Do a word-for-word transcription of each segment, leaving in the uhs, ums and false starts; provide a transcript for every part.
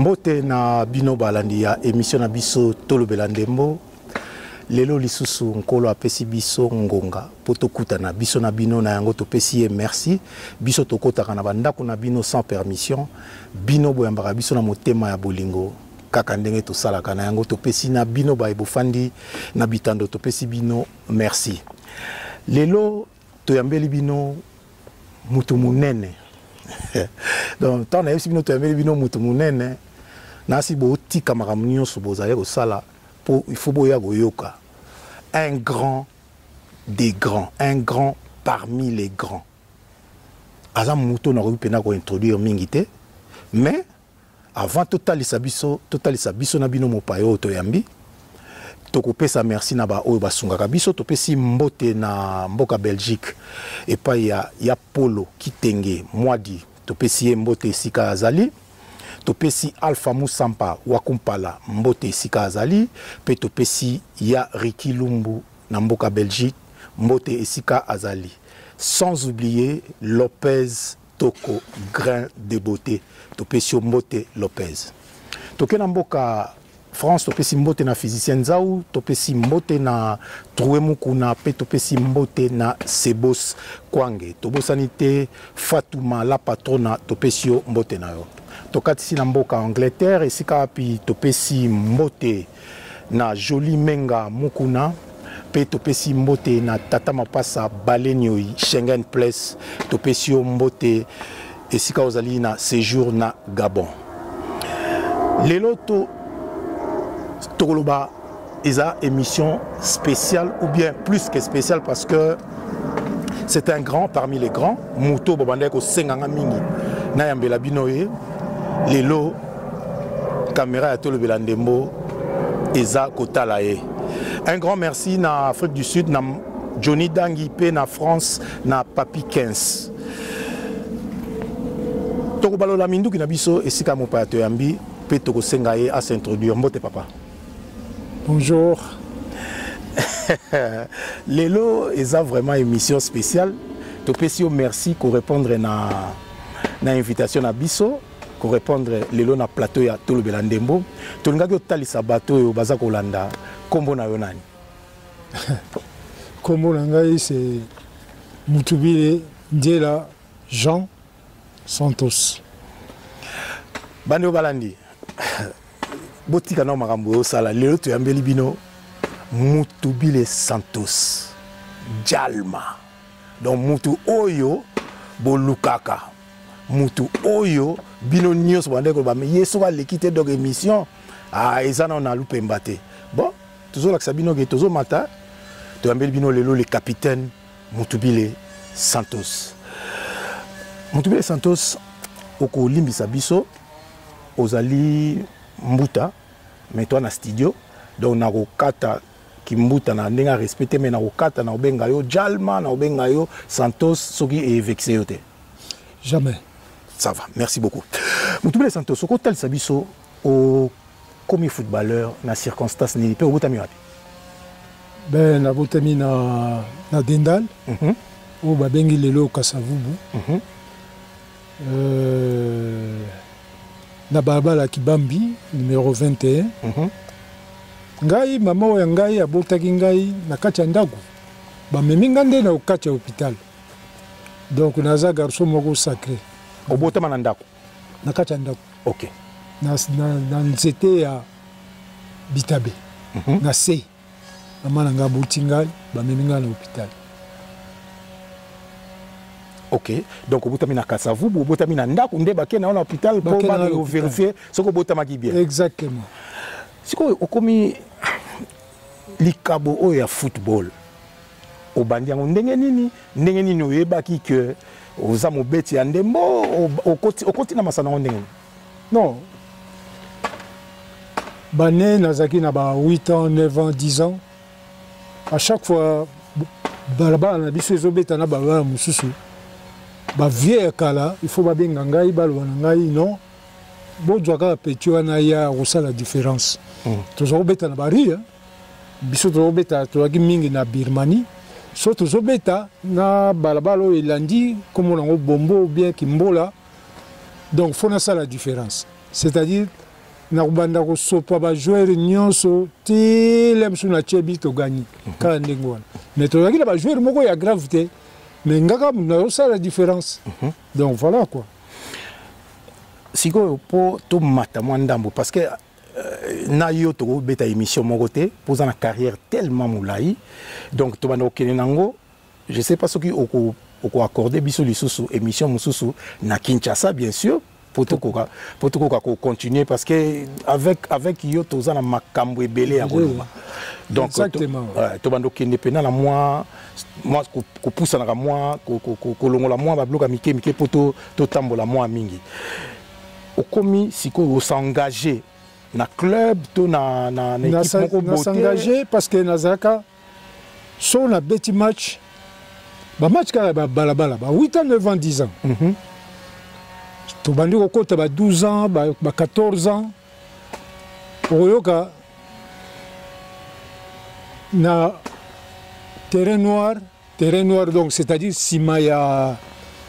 Mbote na bino balandi ya émission na biso Tolobela Ndembo. Lelo lisusu nkolo apesi biso ngonga poto kuta na biso na bino na yango topesi ye merci. Biso tokotaka na bandako na bino sans permission. Bino boyambaka biso na motema ya bolingo. Kaka ndenge tosalaka na yango topesi na bino ba ebofandi na bitando topesi bino merci. Lelo toyambeli bino mutu munene. Donc tant na yesi bino toyambeli bino mutu munene. Nasi bo tika makambo nyonso bozali kosala po il faut boya goyoka. Un grand des grands, un grand parmi les grands. Azam muto na ko pena ko introduire mingité, mais avant total isabiso, total isabiso na bino mopayo toyambi. Toko pesa merci na ba oyo basungaka biso topesi mbote na mboka Belgique et pa ya ya Polo Kitenge Mwadi topesi mbote sika azali. Topesi Alpha Musampa Wakumpala mbote sika azali pe topesi ya Riki Lumbu na mboka Belgique mbote esika azali, sans oublier Lopez Toko Grain de Beauté topesi mbote Lopez. Toke na mboka France topesi mbote na physicien Nzau, topesi mbote na Troué Mukuna pe topesi mbote na Sebos Kwange, tobosanite Fatouma la patrona topesi mbote na yo. Tokatisi na mboka Angleterre esika api topesi mbote na Joli Menga Mukuna pe topesi mbote na Tata Mapasa Balenyoi Schengen Place topesi mbote esika ozali na séjour na Gabon. Lelo to tokoloba eza émission spéciale ou bien plus que spéciale parce que c'est un grand parmi les grands. Muto bobande ko senganga mingi na yambela binoye. Lelo caméra ya Tolobela Ndembo eza kotala ye. Un grand merci na Afrique du Sud na Johnny Dangi pe na France na Papi quinze. Toko balola minduki na biso esika mopa to yambi pe toko senga ye à s'introduire. Mbote papa. Bonjour. Lelo eza vraiment émission spéciale. Topesi yo merci ko répondre na na invitation na biso. Pour répondre lelo na plateau ya Tolobela Ndembo tolingaki otalisa bato yo baza kolanda kombo na yo nani? Kombo na ngai c'est Mutubile Ndiela Jean Santos. Bande balandi botika na makambo yo sala lelo toyambeli bino Mutubile Santos Jalma, donc mutu oyo bolukaka mutu oyo bino nyos bande ko ba me yeso ba lekite donc émission ah ezana on a loupé mbaté bon toujours la sabino ke tozo mata to ambeli bino lelo le capitaine Mutubile Santos. Mutubile Santos oko limbisa biso ozali mbuta mais toi na studio donc na ko kata ki mbuta na ndenga respecter mais na ko kata na obenga yo Jalma na obenga yo Santos soki e vexé yote jamais. Ça va, merci beaucoup. Mutubile Santos, au côté de Sabiso, au comme footballeur, na circonstance ni peu au botami wapi? Ben na botami na na Dendal, Mhm. au babengi lelo Kasavubu. Mhm. Euh na Barbala Kibambi numéro vingt et un. Mhm. Ngai mama wa ngai abotaki ngai na kati ya ndaku. Ba meminga nde na kati ya hôpital. Donc naza garçon moko sacré. Au botama na ndako. Na kati ya ndaku. OK. Na na na nzete ya Bitabe. Mhm. Na se. Mama na nga botinga ba meminga na hôpital. OK. Donc au botami na Kasavubu, au botami na ndako nde bakena na hôpital pour ba vérifier ce que botama ki bien. Exactement. Siko okomi likabo o ya football. Au bandiango ndenge nini ndenge nini oyebaki que oza mobeti ya ndembo okoti okoti na masana ndenge. Non. Bané nazaki na ba huit ans, neuf ans, dix ans. À chaque fois balaba na biso ezobeta na balaba mususu. Ba vieux kala, il faut ba benga ngai balwa na ngai non. Bo djaka petit wana ya rosa la différence. Mm. Toujours beta na bari hein. Biso toujours beta toaki mingi na Birmanie. So toujours beta na balabalo elandi comme on a bombo ou bien kimbola. Donc faut na ça la différence. C'est-à-dire na kubanda kosopa ba joueur nyonso tele msu na chebi to gagner ka ndenge wana mais to yakila ba joueur moko ya gravité mais ngaka na ça la différence donc voilà quoi siko po to mata mwandambo parce que na yo to beta émission moko te posa na carrière tellement moulai donc to banda okene nango je sais pas ce qui oko oko accorder biso lisusu émission mususu na Kinshasa bien sûr pour tout koka pour tout koka continuer parce que avec avec yo toza na makambo ebele ya koloba donc exactement to bando kende pena na moi moi ko poussa na moi ko ko longola moi ba bloka mike mike poto to tambola moi mingi okomi siko o s'engager na club to na na na équipe moko boté s'engager parce que nazaka so na beti match ba match kala ba balabala ba huit ans neuf ans dix ans mhm to bandi ko kota ba douze ans ba quatorze ans oyoka na terrain noir terrain noir donc c'est-à-dire sima ya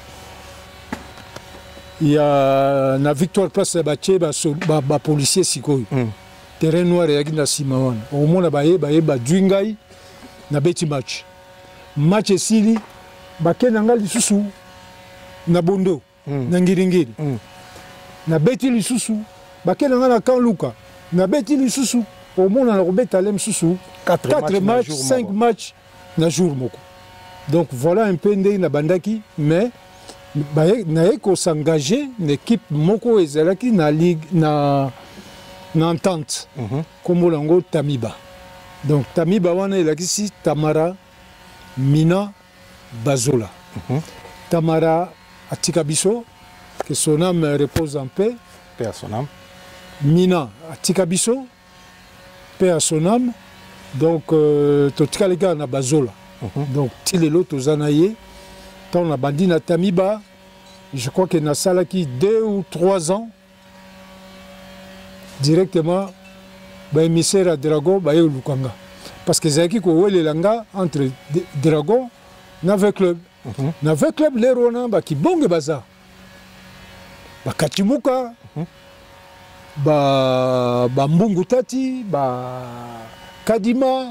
ya na Victoire Place ba tcheba ba ba policier sikoyo mm. terrain noir ya na sima wana omona ba ye ba ye ba dwingai na beti match match esili ba kenanga lisusu na bondo mm. na ngiringiri mm. na beti lisusu ba kenanga na Kanluka na beti lisusu omona na robeta lem susu quatre matchs cinq matchs na jour moko donc voilà un peu ndé na bandaki mais na ko s'engager l'équipe moko ezalaki na ligue na na entente mm -hmm. comme lango Tamiba donc Tamiba wana elakisi Tamara Mina Bazola mm -hmm. Tamara atika biso que son âme repose en paix paix à son âme Mina atika biso paix à son âme donc euh, totika les gars na Bazola mm -hmm. donc tilelo tozanaye tant la bandine à Tamiba, je crois que na salaki deux ou trois ans directement ba émissaire à Dragon ba Lukanga parce que zaki ko wele langa entre Dragon na ve club mm -hmm. na ve club les rona ba ki bonge baza ba Katimuka mm -hmm. ba ba Mbungu Tati ba Kadima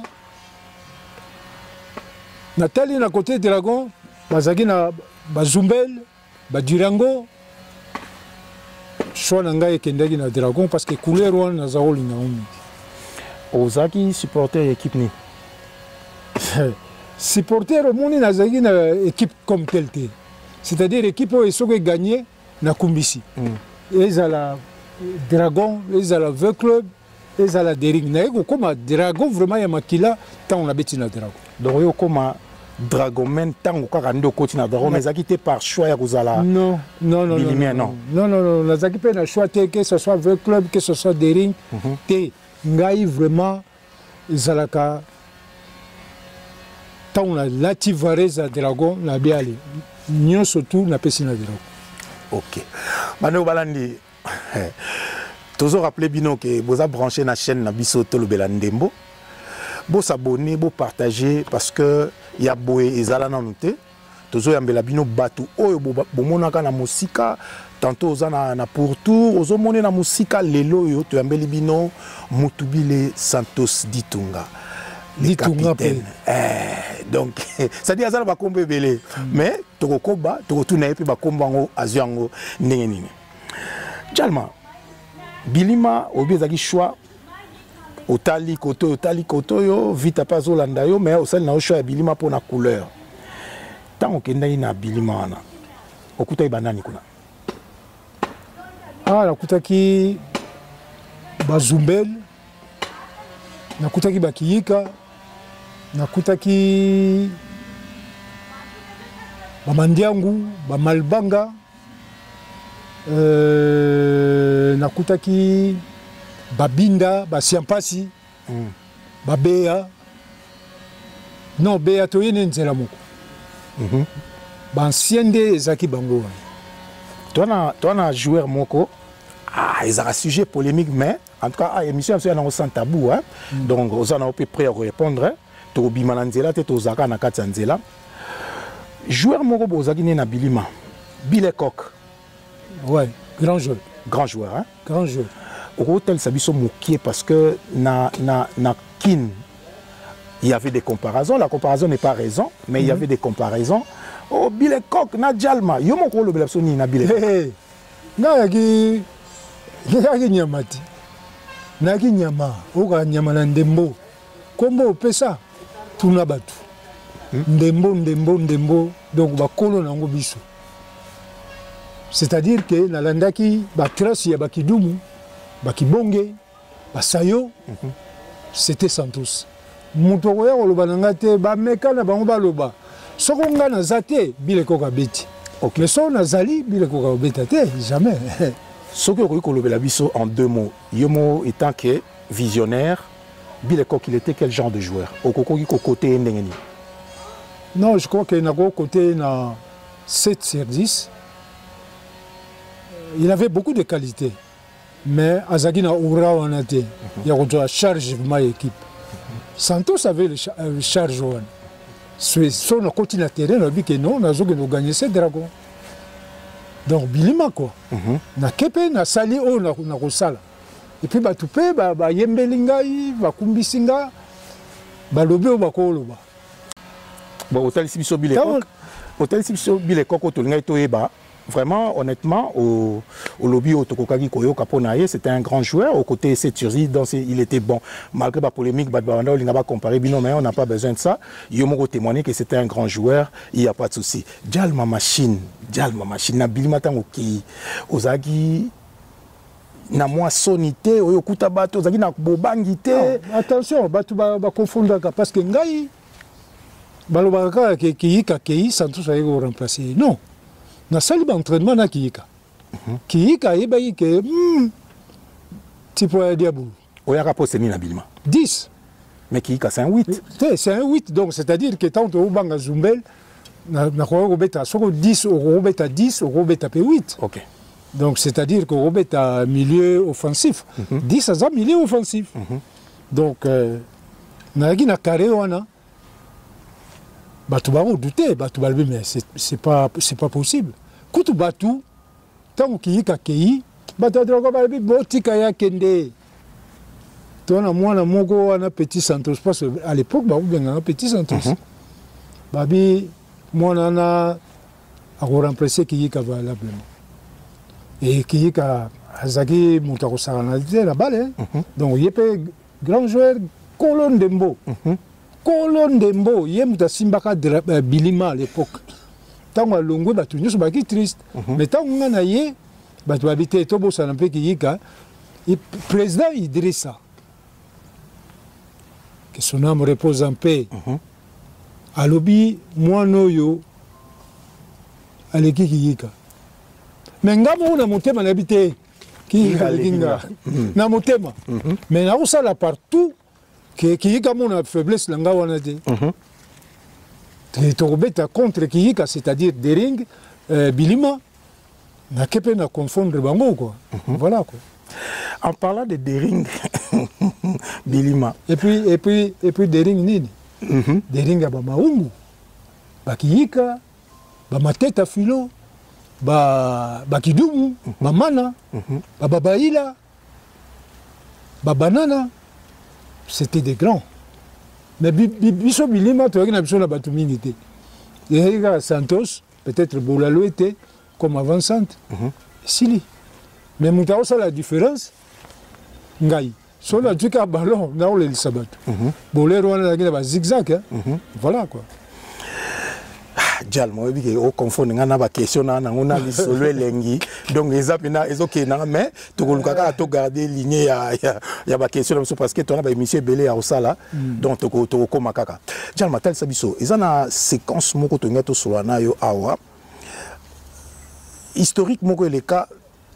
Nathalie na côté Dragon bazaki na bazumbel badurango choix na ngai ekendaki na Dragon parce que couleur wana nazali na omi ozaki supporter équipe ni supporter omoni nazaki na équipe comme telle te c'est-à-dire équipe oyo soki gagné na kumbisi mm. ezala Dragon ezala V club ezala Dering na eko koma Dragon vraiment ya makila tant on a beti na Dragon donc yo koma Dragon men tango kaka ndo koti na Dragon mais zaki te par choix ya kozala non non non non non non non non nazaki pe na choix te que ce soit V club que ce soit Dering mm -hmm. te ngai vraiment ezalaka tant la lativareza Dragon na biali nyo surtout na pesi na Dragon OK bano balandi toujours rappeler bino que vous a branché na chaîne na biso Tolobela Ndembo bo s'abonner bo partager parce que ya boye ezala na noté toujours yambela bino batu oyo bo monaka na musika tantôt ozana na pourtour ozo moné na musika lelo yo to yambeli bino Mutubile Santos Ditunga Ditunga eh donc ça dit azala ba kombe belé mais tokokoba tokotuna epi ba kombango azyango ndenge nini Jalma Bilima obezaki choix otali koto otali koto yo vite pas zolanda yo mais osali na choix ya Bilima pour na couleur tant okendaki na Bilima wana okutaki banani kuna ah nakutaki bazumbel nakutaki bakiyika nakutaki bamandiangu bamalbanga euh, nakutaki babinda basiampasi mm. babeya non beya toyene nzela moko mm -hmm. bansiende ezaki bango toi toi na joueur moko ah ils ont un sujet polémique mais en tout cas ah émission c'est un sans tabou hein mm. donc on a peu prêt à répondre to bimana nzela te to zaka na kati nzela joueur moko bozaki na Bilima Bilekok ouais grand joueur grand joueur hein grand joueur hôtel Sabiso Moukier parce que na na na kin il y avait des comparaisons, la comparaison n'est pas raison, mais mm -hmm. il y avait des comparaisons. Oh Bile Coq na Jalma, yo moko lo bela soni na Bile. Hey, na ki na ki nyamati. Na ki nyama, oka nyama na ndembo. Kombo pesa tuna batu. Hmm? Ndembo ndembo ndembo donc ba kolo na ngo biso. C'est-à-dire que na landaki ba trace ya ba kidumu, ba kibonge, ba sayo, mm -hmm. c'était Santos. Muto ko ya loba na ngate ba meka na bango ba loba. Soko nga na zate Bile Coq abeti. Okay. Mais so na zali Bile Coq abeta te jamais. Ce que vous avez biso en deux mots, Yomo étant que visionnaire, Bile Coq il était quel genre de joueur? Au côté non, je crois qu'il a côté na sept sur dix. Il avait beaucoup de qualités. Mais Azagi na aura en a été. Il y a une charge de ma équipe. Santos avait le charge. Sur le côté de terrain, on a dit que non, on a gagné ces dragons. Donc Bilima quoi. Na kepe na sali o na na kosala. Et puis ba tupe ba ba yembelingai ba kumbisinga ba lobe o ba koloba. Bon hôtel Sibiso Bile Coq. Hôtel Sibiso Bile Coq o tolinga toyeba. Vraiment honnêtement au au lobby au Tokokagi Koyo Kaponaye, c'était un grand joueur au côté Seturzi donc il était bon malgré la polémique ba ba on n'a pas comparé bino mais on n'a pas besoin de ça. Yomo témoigner que c'était un grand joueur, il y a pas de souci. Jalma machine, Jalma machine na bilima tango ki ozagi na moissonité oyo kuta bato ozagi na bobangité. Attention, bato ba, ba confondaka parce que ngai balobaka ke Kiyika Kei Santos aye ko remplacer. Non. Na sali ba entraînement na Kiyika. Mm-hmm. Kiyika yeba ke hmm tipo ya diabou. Oya rapose ni na bilima. dix. Mais Kiyika c'est un huit. C'est un huit donc c'est-à-dire que tant au banga Zumbel na na ko beta soko dix au beta dix au beta pe huit. OK. Donc c'est-à-dire que Robert a milieu offensif. Mm-hmm. dix à milieu offensif. Mm-hmm. Donc na gi na carré wana batu ba douter batu ba mais c'est c'est pas c'est pas possible. Kutu batu tant Kiyika Kei batu drogo ba bi botika ya kende. Tona mwana moko wana Petit Santos parce à l'époque ba benga Petit Santos. Mm-hmm. Babi mwana na a remplacer Kiyika valablement. Et Kiyika Azagi Moutako Saranalité la balle. Mm-hmm. Donc il y a grand joueur Colon Dembo. Mm-hmm. Colon Dembo, il y a Simbaka Bilima à l'époque. Tant que Longo batu nyos baki triste. Mm-hmm. Mais tant qu'on a yé batu habité Tobo Sanampe Kiyika, le président Idrissa, que son âme repose en paix. Mm-hmm. À l'obi moi noyo à l'équipe Kiyika. Mais ngamo na motema na habité Kiyika Kinga na motema. Mais na usala partout que Kiyika mona faiblesse langa wana te. Tu te contre Kiyika, c'est-à-dire Dering, euh, Bilima, na kepe na confondre bango quoi. Mm-hmm. Voilà quoi. En parlant de Dering, Bilima. Et puis et puis et puis Dering nini? Mm-hmm. Dering ba maungu, ba Kiyika, ba mateta filo, ba ba kidumu, mm-hmm. ba mana, mm-hmm. ba babaila, ba banana. C'était des grands. Mais biso Bilima tu as biso na batu mingi te. Et Santos peut-être Bolalo était comme avant-centre. Mm-hmm. Sili. Mais Moutao ça la différence. Ngai. Sur la du ballon na ole sabatu. Bolero wana na ba zigzag hein. Mm-hmm. Voilà quoi. Dial moi bi ke o confond ngana ba question na ngona li solo elengi donc ezapina ezoke na mais to ko lukaka to garder ligne ya ya, ya ba question parce que to na ba émission belé ya osala mm. donc to ko to ko makaka Dial matal sabiso ezana séquence moko to ngato solo na yo awa historique moko le cas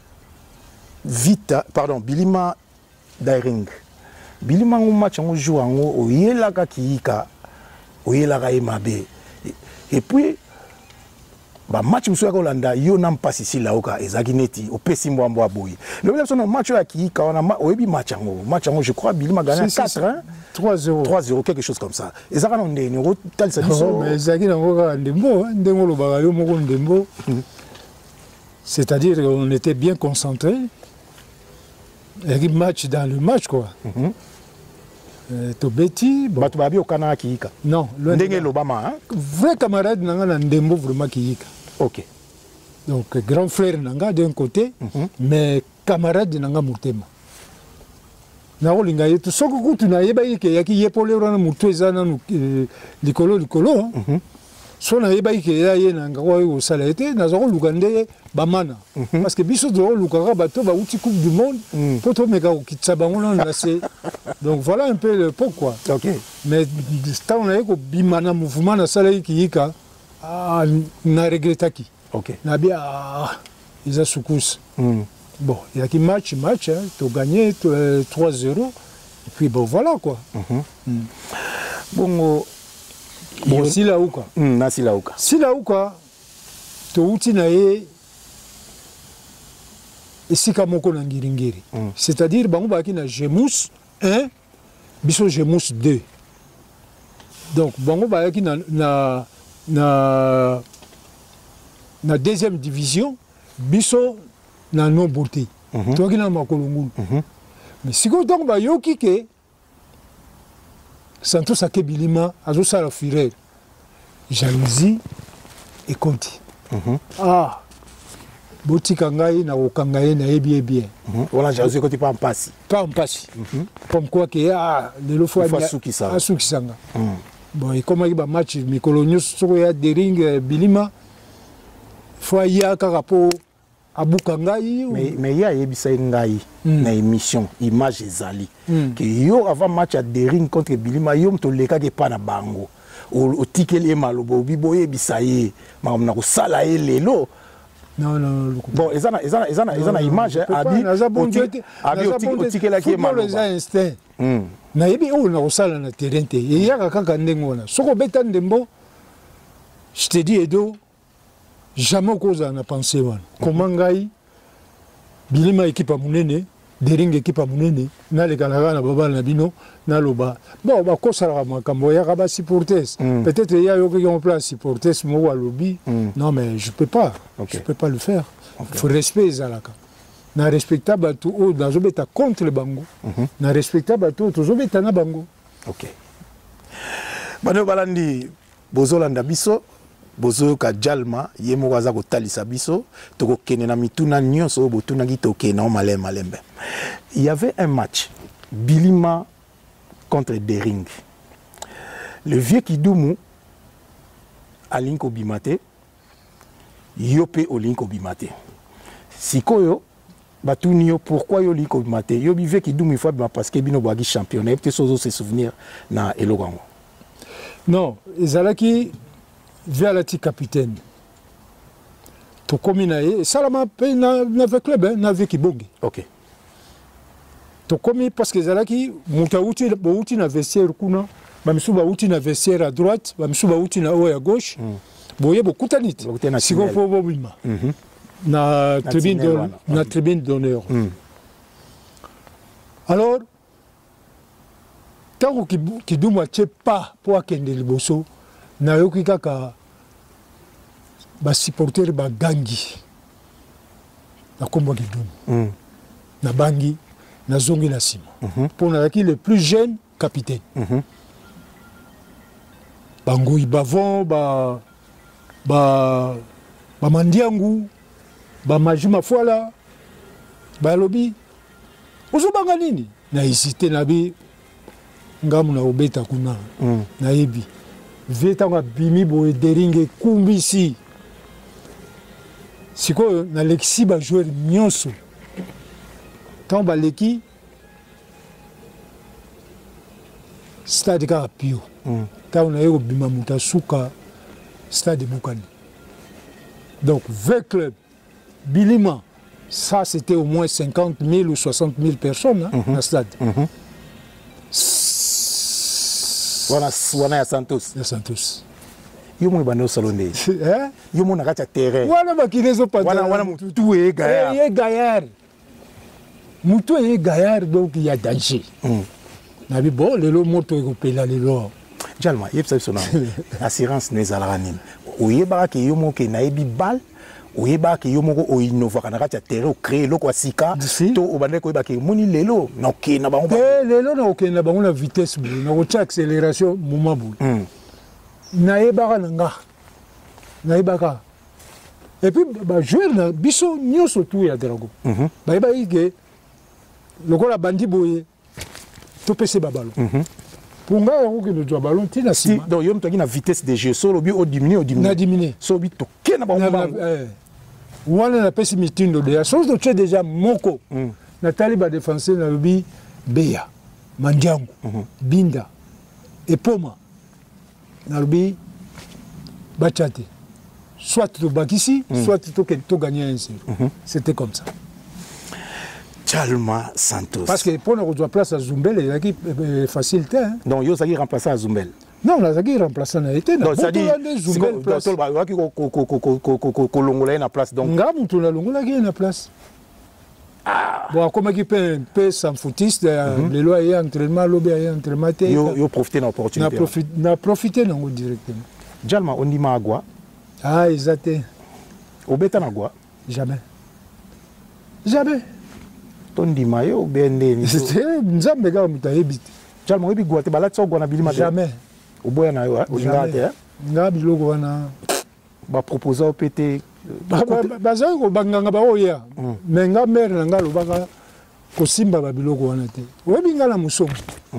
vita pardon Bilima Dairing Bilima ngo match ngo joue ngo oyela ka Kiyika oyela ka Emabe. Et puis, bah match monsieur Rolanda, yo n'am pas ici là au cas ezagineti au pesimbo ambo aboyi. Le même son match là qui quand on a oyebi match ngo, match ngo je crois Bilima gagné quatre hein, trois zéro. trois zéro quelque chose comme ça. Ezagana ndé ni ro tal ça biso. Mais ezagina ngo ka ndembo, ndengo lo baga yo moko ndembo. C'est-à-dire qu'on était bien concentrés. Il y a match dans le match, quoi. Mhm. Euh, Tobeti, bon. Bato babi okana kiyika. Non, Ndenge l'Obama, hein? Vrai camarade nanga na ndembo vraiment kiyika. Ok. Donc grand frère nanga d'un côté, mm-hmm. mais camarade nanga mutema. Na olinga yetu soko kutu na yeba yike yaki yepole rana mutu ezana likolo likolo. Mhm. So na yeba yike ya ye nanga kwa yo sala ete na zoko lugande bamana. Mm-hmm. Parce que biso do lukara bato ba uti coupe du monde mm. poto meka okitsa bango na se. Donc voilà un peu le pourquoi. OK. Mais tant on a ko bimana mouvement na sala yika ah na regretaki. OK. Na bien ah, ils a soukous. Mm. Bon, il y a qui match match hein, tu as gagné euh, trois zéro et puis bon voilà quoi. Mm-hmm. Mm. Bon bon si là ou quoi. Mm, na si là ou quoi. Si là ou quoi. To uti na ye esika moko na ngiringiri. Mm. C'est-à-dire bango ba ki na Gemous un biso Gemous deux. Donc bango ba ki na na na na deuxième division biso na non beauté. Mm-hmm. Toi qui na makolongulu. Mm-hmm. Mais si ko donc ba yoki ke Santos Akebilima azo sala fureur. Jalousie et Conti. Mm-hmm. Ah. Botika ngai na okangaye na ebi bien. Mm-hmm. Voilà, jalousie Conti pas en passe. Pas en passe. Mm-hmm. Comme quoi que ah le fois Suki ça. Suki sanga. Mm. Bon, et comme il ba match mikolonyo soko ya dering Bilima faut y a karapo abuka ngai mais mais ya yebisa ngai mm. na émission image ezali mm. que yo avant match à dering contre Bilima yo mto leka ke pa na bango o tikeli malobo bibo yebisa ye mam na ko sala ye lelo. Non, non, bon, ils ont ils ont ils ont ils ont image abi abi o tikela ke malobo les instincts na yebi o na ko sala na terrain te e ya kaka ndengona soko beta ndembo je te dis Edo jamais cause na pensé wana comment ngai Bilima équipe munene dering équipe munene na le kala na baba na bino na loba bon ba ko sala makambo ya ba supporters mm. peut-être il y a yo qui ont place supporters mo wa lobby mm. non mais je peux pas okay. Je peux pas le faire okay. Faut respect zalaka na respectable tout o na zobeta contre le bango mm-hmm. Na respectable tout to zobeta na bango. OK. Bano balandi bozolanda biso bozo ka jalma yemo waza ko talisa biso to ko kene na mituna nyonso botuna ki to kena malem malembe. Il y avait un match Bilima contre Dering. Le vieux Kidumu à Linko Bimate yope o Linko Bimate. Sikoyo batunio pourquoi yo Linko Bimate yo vieux Kidumu fois parce que bino bagi championnat peut sozo se souvenir na elogango. Non, ezalaki vers la capitaine. To kominae salama pe na na club hein, na veki bongi. OK. To komi parce que zalaki mutauti bauti na vestiaire kuna, ba misuba uti na vestiaire à droite, ba misuba uti na haut à gauche. Mm. Boye bokutanit. Siko po bomima. Mhm. Na tribune d'honneur, na tribune d'honneur. Mm. Alors tant que Kidumu ache pas pour akende liboso na yoki kaka ba supporter ba gangi na kombo Kidumu. Mm. Na bangi na zongi na sima. Mm-hmm. Pour na qui le plus jeune capitaine. Mm-hmm. Bango ibavon ba ba ba mandiangu ba majima foala ba lobi ozo banga nini na hésité na bi ngamu na obeta kuna mm. Na yebi veta nga bimi boye deringe kumbisi siko na lexi ba joueur nyonso tant ba leki stade ka pio mm. Tant na yo bima muta suka stade Bukani. Donc vingt clubs Bilima ça c'était au moins cinquante mille ou soixante mille personnes hein, mm-hmm. Dans le stade. Mm-hmm. Wana wana ya Santos. Ya Santos. Yo mo bano salonde. Hein? Yo mo na kati terrain. Wana bakinezo pas. Wana wana mutu e gaillard. E gaillard. Mutu e gaillard donc il y a danger. Mm. Na bi bon lelo moto e ko pela lelo. Jalma yebsa sona. Assurance nezalaranim. oyeba ke yo moko na yebi bal oyeba ke yo moko o innova kana kati ya terrain o créer loko asika to obande ko yeba ke moni lelo na ok na bango eh lelo na ok na bango na vitesse bu na ko accélération moment bu na yeba na nga na yeba ka et puis ba jouer na biso nyoso tout ya drago ba yeba ike lokola bandi boye to pese babalo pour nga yango ke do ballon tina si donc yo mtaki na vitesse de jeu so lobi o diminuer o diminuer na diminuer so bi to ke na bango eh wana na pesi mitindo de chose de tu déjà moko na taliba défenseur na lobi beya mandiango binda epoma na lobi bachate soit tu bakisi soit tu to gagner un zéro c'était comme ça. Jalma Santos. Parce que pour nous place à Zumbel, il y a qui facilité. Donc yo saki remplacer à Zumbel. Non, la saki remplacer na été. Donc ça dit Zumbel place. Donc ba ki ko ko ko ko ko longola na place donc. Nga mutu na longola ki na place. Ah. Bon, comme qui peut peut sans footiste les lois et entraînement lobby et entraînement té. Yo yo profiter d'opportunité. Na profiter na profiter nango directement. Jalma on dit magwa. Ah, exacté. Obeta na gwa? Jamais. Jamais. Tondi mayo bende ni c'était nzambe ga mutayebi jalma webi gwa te balati so gwa na bilima jamais oboya na yo olinga te nga biloko wana ba proposer o pété ba za ko banganga ba oya mais nga mère na nga lobaka ko simba ba biloko wana te webi nga la musomo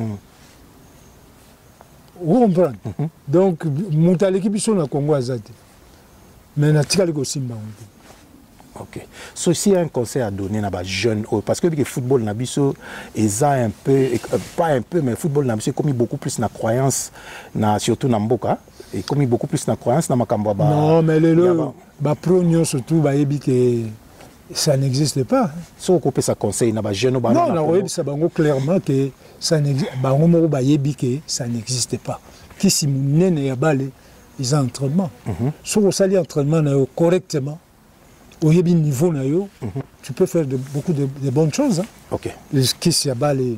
vous comprenez donc mutaleki biso na Congo azate mais na tikali ko simba on. Ok. Ceci est un conseil à donner à les jeunes parce que le football n'a un peu, pas un peu, mais le football n'a comme beaucoup plus de croyance, surtout dans Mboka, et comme beaucoup plus de croyance dans Makamba. Non, mais le le prognon surtout, que ça n'existe pas. Si on coupe ça conseil, les jeunes non, non, ça va clairement que ça n'existe ça n'existe pas. Qui si mon nez est balé, ils ont entraînement. Si on s'allie entraînement correctement. Au niveau na yo, mm -hmm. tu peux faire de, beaucoup de, de bonnes choses. Hein. Ok. Les qui bas les.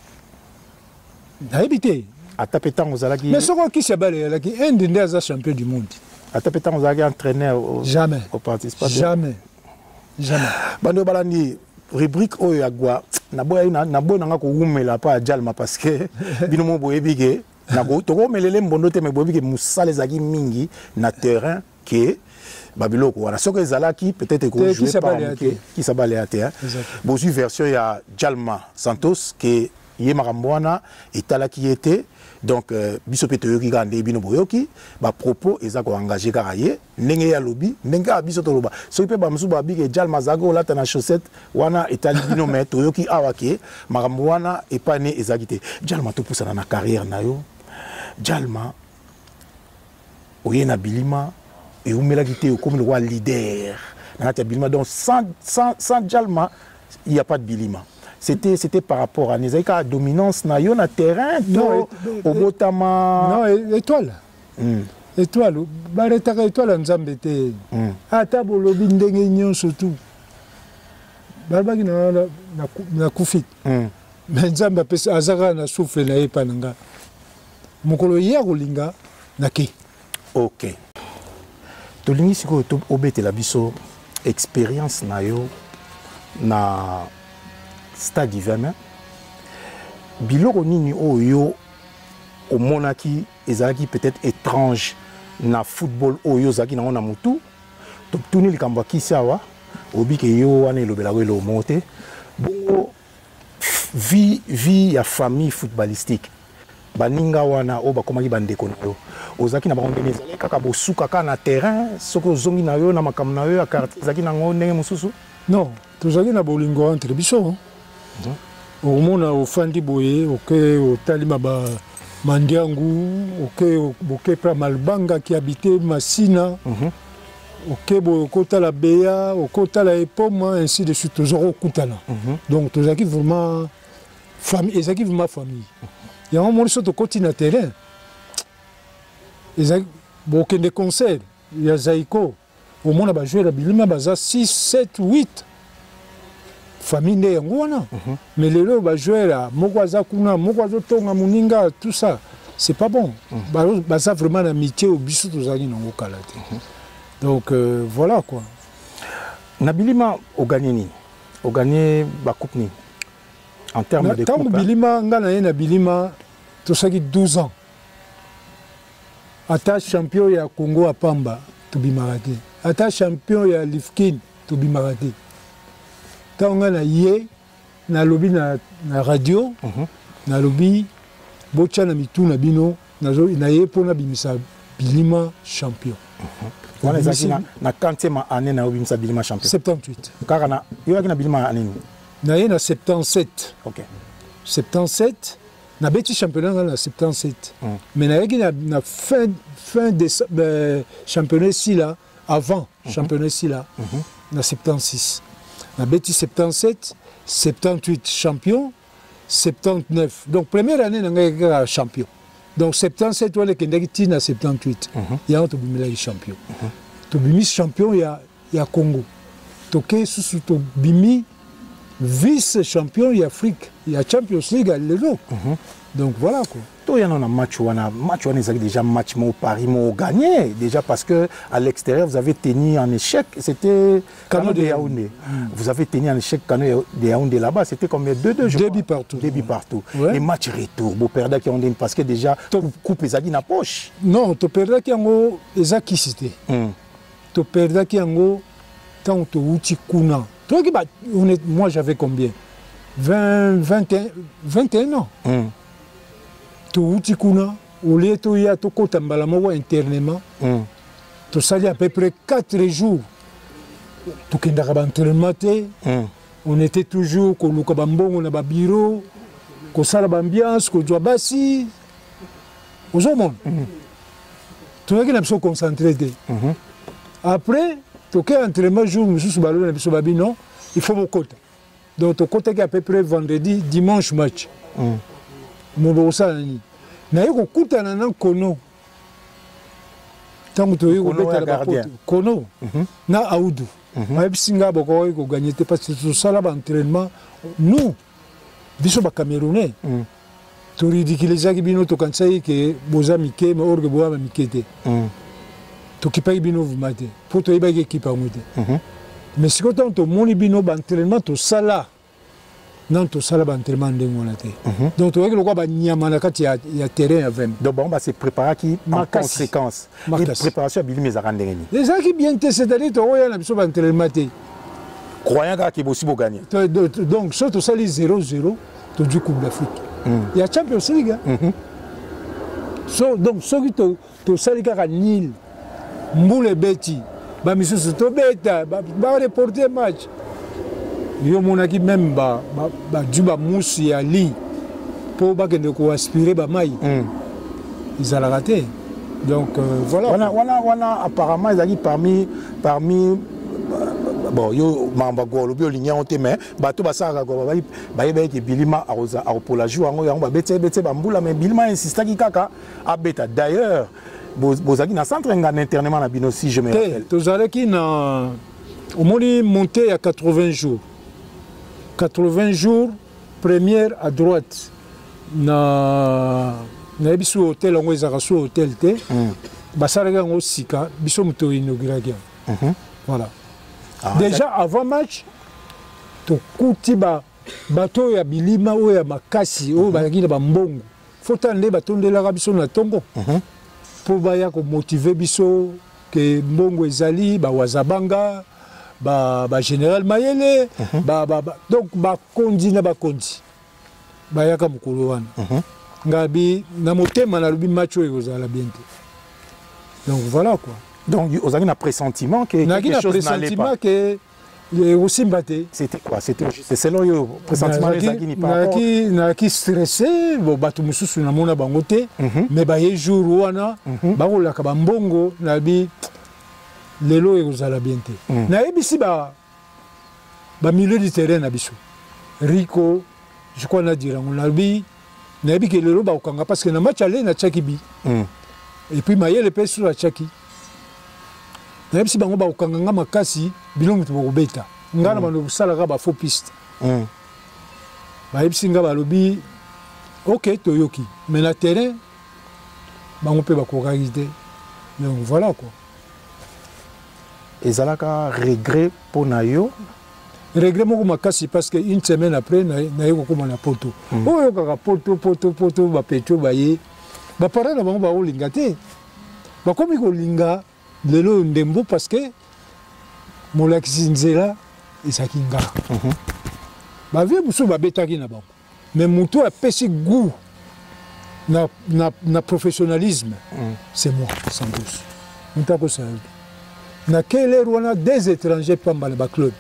Habité. À tapetant aux alaki. Mais ce qui s'y bas les un des champions du monde. À tapetant aux alaki entraîneur. Jamais. Au participant. Jamais. Jamais. Bando balani rubrique oyo agwa na boya na na boya nga ko umela pa Jalma parce que bino mo boyebige na ko to ko melele mbondo te me boyebige musale zaki mingi na terrain que Babiloko wana soko ezalaki peut-être que jouer par qui s'abalé à terre. Bon une version il y a Jalma Santos qui yé marambwana etala qui était donc biso peto ki gande bino boyoki ba propos ezako engagé karaye ndenge ya lobby ndenge biso to loba so pe ba msuba bi ke Jalma zago lata na chaussette wana etali bino meto yoki awake marambwana epane ezakite Jalma to poussa na carrière na yo Jalma oyena bilima et vous mettez qui comme le roi leader. Donc sans, sans, sans Jalma, il n'y a pas de bilima. C'était c'était par rapport à Nezeka dominance na yo na terrain non au botama non étoile. Mm. Étoile, bareta étoile nzambe te. Ata bolobi ndenge nyonso tout. Balbaki na na na kufit. Mais nzambe pesa azaka na souffle na epananga. Mokolo ya kolinga na ke. OK. Tolingi siko to obete la biso expérience na yo na stade d'hiver biloko nini oyo omonaki ezalaki peut-être étrange na football oyo zaki na ona mutu to tuni likambo kisawa obike yo wana elobela ko elo monte bongo vie vie ya famille footballistique baninga wana o bakomaki bandeko na yo ozaki na bangene ezali kaka bosuka kaka na terrain soko zongi na yo na makambo na yo ya quartier ezaki nango ndenge mosusu non tozaki na bolingo entre biso omona ofandi boye oke otalima ba mandiangu oke boke pra malbanga qui habite Masina oke boye okotala beya okotala epoma ainsi de suite tozoko kutana donc tozaki vraiment famille ezaki vraiment famille il y a un moment où tu na terrain ezaki bokende concert ya Zaiko au monde ba jouer la bilima baza six sept huit famille nde yango wana mais lelo ba jouer la moko aza kuna moko azo tonga muninga tout ça c'est pas bon. Mm. Bah, ça vraiment l'amitié au biso tous amis non kala. Donc euh, voilà quoi. Nabilima au gagné ni, au gagné ba coupe ni. En termes de coupe. Nabilima ngana Nabilima tout ça qui douze ans. Ata champion ya Congo à Pamba to bimarate. Ata champion ya Lifkin to bimarate. Tanga na ye na lobby na, na radio mm -hmm. na lobby bocha na mitu na bino na zo na ye pona bimisa bilima champion. On est ici na quantième année na bimisa bilima champion. soixante-dix-huit. Car na yo na bilima année ni. Na ye na soixante-dix-sept. OK. soixante-dix-sept na beti championnat na soixante-dix-sept. Mm. Mais na ye na, na fin fin de euh, championnat ici là avant mm -hmm. championnat ici là mm -hmm. na soixante-six. Na beti soixante-dix-sept, soixante-dix-huit champion, soixante-dix-neuf. Donc première année na nga champion. Donc soixante-dix-sept on est kendaki na soixante-dix-huit. Mm -hmm. Ya to bimela champion. Mm -hmm. To bimi champion ya ya Congo. Toke susu to bimi vice champion ya Afrique, ya Champions League le lot. Mm -hmm. Donc voilà quoi. Il y a un match où on a match où on a déjà match au Paris m'ont gagné déjà parce que à l'extérieur vous avez tenu en échec, c'était Kano de Yaoundé. Mm. Vous avez tenu en échec Kano de Yaoundé là-bas, c'était combien deux deux jours. Deux buts partout. Deux buts partout. Ouais. Les matchs retour, beau perdre qui ont dit parce que déjà to, coupe ezaki na poche. Non, to perdre qui ngo ezaki cité. Mm. To perdre qui ngo tant to uti kuna. Toi qui on est moi j'avais combien vingt vingt et un vingt et un ans. Mm. To uti kuna ole to ya to kota mbala moko internement mm. to sali à peu près quatre jours to kendaka ba entraînement te mm. on était toujours ko luka bambongo na ba bureau ko sala ba ambiance ko jwa basi ozo mon mm. to yaki na biso concentré te mm -hmm. après to ke entraînement jour mususu balo na biso babi non il faut mokota donc to kota ki à peu près vendredi dimanche match mm. Mobo Sani. Na yoko kutana na kono. Tangu to yoko beta la bapoto. Kono. Na Aoudou. Ma bisinga boko yoko gagner te parce que tout ça là entraînement nous biso ba Camerounais. To ridiculiser ki bino to kansai ke boza mike ma orgue boa mikete. To kipai bino vumate. Pour to iba ki kipa muté. Mais si quand to moni bino ba entraînement to sala non tout ça là bas entraînement ndengolate donc tu vois que le quoi ba nyama na kati ya ya terrain avec donc bon bah c'est préparer qui en conséquence et préparation bili mes arandengeni les gens qui bien te c'est-à-dire to ya na biso ba entraînement te croyant que possible pour gagner donc ça tout ça les zéro zéro to du coupe d'Afrique il y a Champions League so donc ce qui to to sali ka nil mbule beti ba misusu to beta ba reporter match yo monaki même ba ba juba musi ya li pour ba kende ko aspirer ba mai ils ont raté donc euh, voilà on a on a on a apparemment ils ont parmi parmi bon yo mamba golo bio linya on te mais ba to ba saka go ba ba ba ke bilima aroza pour la jour ngo yango ba bete bete ba mbula mais bilima insista ki kaka abeta d'ailleurs bozaki na centre nga internement na bino si je me rappelle to zalaki na au moins monté à quatre-vingts jours quatre-vingts jours, première à droite, na na biso hôtel on est à hôtel té, basaraga on sika, biso muto inauguraki. Voilà. Déjà avant match, to kuti ba bato ya bilima o ya makasi o ba ki ba mbongo. Faut tande bato ndela biso na tongo. Pour ba ya ko motiver biso que mbongo ezali ba wazabanga. Ba, ba général Mayele, uh -huh. ba, ba, ba, donc ba kondi na ba kondi ba yaka mukulu wana uh -huh. ngabi na motema na lubi macho ezala bien te. Donc voilà quoi. Donc vous avez un pressentiment que quelque chose n'allait pas. Que les aussi mbaté. C'était quoi? C'était c'est selon yo pressentiment les agini par rapport. Naki naki stressé, bo batu mususu na mona bango te, mais ba ye jour wana ba kola ka mbongo na bi lelo ezala bien te. Na ebisi ba ba milieu du terrain na biso. Rico, je crois na dire on a bi na ebi ke lelo ba okanga parce que na match aller na Tchaki bi. Et puis Mayele pe sur la Tchaki. Na ebisi bango ba okanga nga makasi bilongo to ko beta. Ngana bano sala ga ba faux piste. Ba ebisi nga ba lobi OK toyoki. Mais na terrain bango pe bakokaki te. Donc voilà quoi. ezalaka regret pour na yo regret moko makasi parce que une semaine après naye kokoma na poto oyo kaka poto poto poto bapetio baye bapara na bango baolinga te bakomi kolinga lelo ndembo parce que molakisi nzela ezalaki nga bavie mosusu babetaki na bango mais moto apesi goût na, na, na professionnalisme c'est moi Santos moto akosala na quelle heure on a des étrangers pamba na club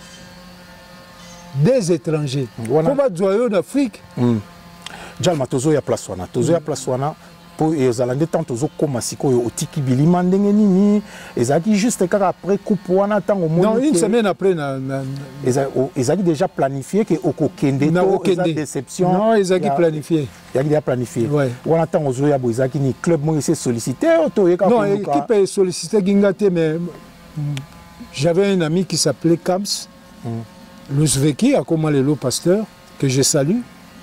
des étrangers pour ba joyeux d'Afrique Jalma tozo ya place wana tozo ya place wana pour les Hollandais tant tozo koma sikoyo otiki bilima ndenge nini ezaki juste kaka après coupe wana tango moni non une semaine après na ezaki déjà planifié que okokende to eza déception non ezaki planifié ezaki déjà planifié wana tango zo ya bo ezaki ni club mo ese sollicité to yeka non équipe est sollicité gingate mais j'avais un ami qui s'appelait Kams mm. l'Ouzbeki à Komalelo Pasteur que je salue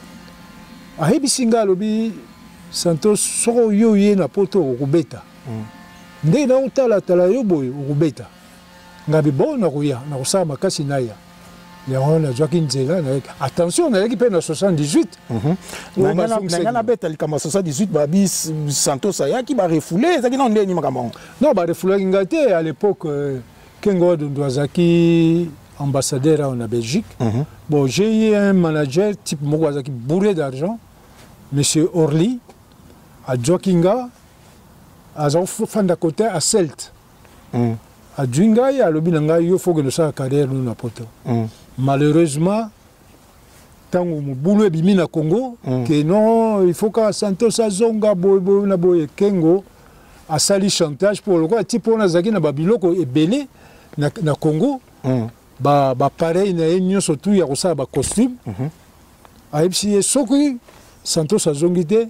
a Hebisinga lobi Santos soro yo ye na poto okubeta nde na utala tala yo boy okubeta ngabi bon na kuya na kusama makasi naya ya ona zwaki nzela na attention na yaki pe na soixante-dix-huit na ngana na beta likama soixante-dix-huit babi Santos ayaki ba refoulé ezaki na ndeni makama non ba refoulé ngate à l'époque Kengo Ndwazaki ambassadeur en Belgique bon j'ai eu un manager type Mogwazaki bourré d'argent monsieur Orly à Jokinga, à Fanda côté à Celt. À Djunga, à Lobinanga, il faut que nous fassions carrière nous na poto. Malheureusement, tant que nous boulons bimina Congo, que non, il faut que Santos Azonga boy boy na boy Kengo a sali chantage pour le quoi type on a zaki na babiloko et belé na na Congo. Ba ba pareil na union surtout ya ko sa ba costume. A epsi soki Santos Azongite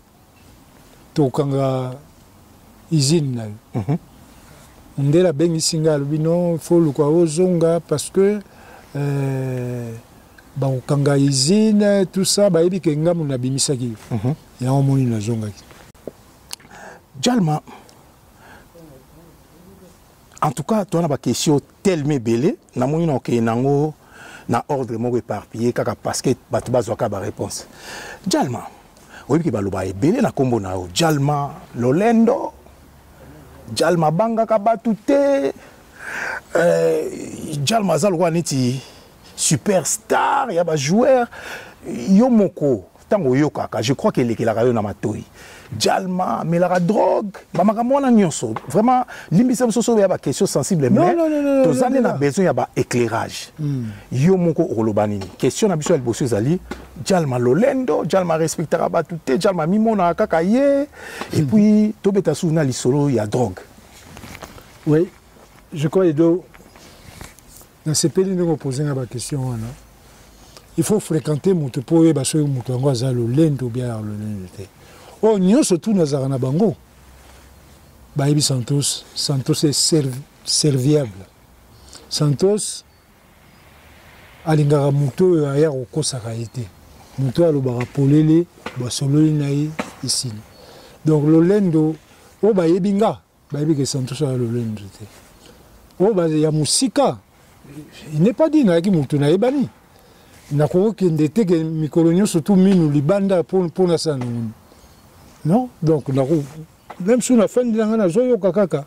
tokanga usine na ndela bengi singa bino faut le quoi ozonga parce que euh ba okanga usine tout ça ba yebi ke ngamu na bimisaki ya omoni na zonga Jalma en tout cas toi na ba question tellement belé na moni na ke nango na ordre moko éparpillé kaka parce que batu bazwaka ba réponse Jalma oui ki baloba ebele na kombo na o Jalma Lolendo Jalma banga ka batu te euh Jalma zalwa niti superstar ya ba joueur yo moko tango yo kaka je crois que lekela yo na matoi Jalma mais la drogue ba makambo na nyonso vraiment limbisa msoso ya ba question sensible mais tous années na besoin ya ba éclairage yo moko olobani question na biso el bosso zali Jalma Lolendo Jalma respectera ba tout Jalma mimona kaka ye et puis tobeta souna lisolo ya drogue oui je crois Edo dans ces pays nous poser la question là il faut fréquenter moto po e ba so moto ngo za Lolendo bien Lolendo te oh nous surtout nazara na bango Baïbi Santos Santos est servi, serviable Santos alingara moto aya okosaka été moto alobaka polele basololi na ye ici donc Lolendo o bayebi nga bayebi ke Santos a Lolendo te o ba ya musika il n'est pas dit na ki moto na yebani na ko kende te ke mikolo nyonso tu minu libanda pour pour na sana non donc même si on a fait de la zoyo kaka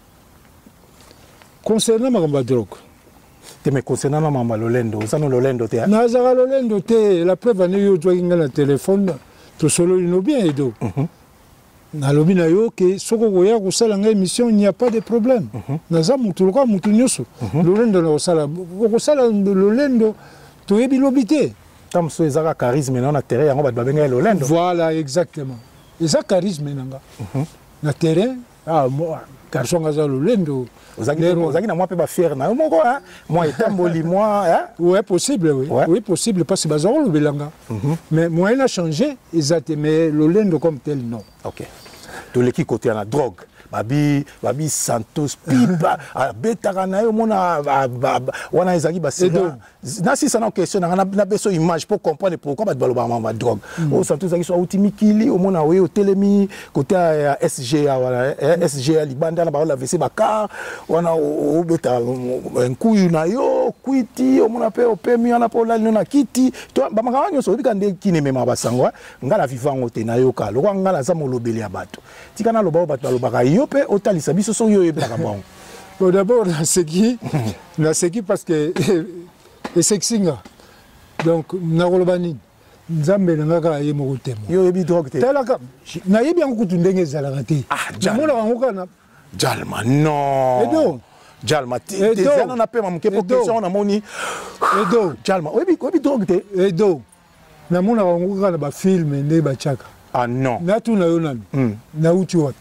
concernant ma drogue mais concernant ma maman Lolendo ça non Lolendo te na za Lolendo te la preuve ane yo joinga na téléphone to solo ino bien edo na lobi na yo ke soko goya ko sala nga émission il n'y a pas de problème na za mutu ko mutu nyoso Lolendo na sala ko sala Lolendo to yebi lobité tam so ezaka charisme na na terrain yango ba babenga Lolendo voilà exactement et ça charisme nanga na terrain ah moi garçon gaza Lolendo ozaki na moi pe ba fier na moko hein moi etamboli moi hein ouais possible oui ouais. Oui possible parce que bazaro le belanga mais moi il a changé exactement mais Lolendo comme tel non OK to l'équipe côté na drogue babi babi Santos pipa betaka na yo mona wana ezaki ba sera na si ça na question na na beso image pour comprendre pourquoi ba baloba ma drogue o Santos ezaki so utimikili o mona we o telemi côté ya S G A wala S G A libanda na ba la V C ba car wana o beta nkuyu na yo kwiti o mona pe o pemi na po la na kiti to ba makanyo so bika nde kine mema basango ngala vivango te na yo ka lo ngala za molobeli ya bato tikana lo ba bato lo ba yo pe otalisa biso so yo yebaka bon. Bon d'abord na seki na seki parce que et sexinga donc na rolobani nzambe ngaka ye mo temo yo yebi drogue te talaka na yebi yango kutu ndenge ezalaka te mona wango kana Jalma non edo Jalma te zana na pe mamuke po question na moni edo Jalma oyebi oyebi drogue te edo na mona wango kana ba film nde ba chaka ah non na tu na yo nani na uti wapi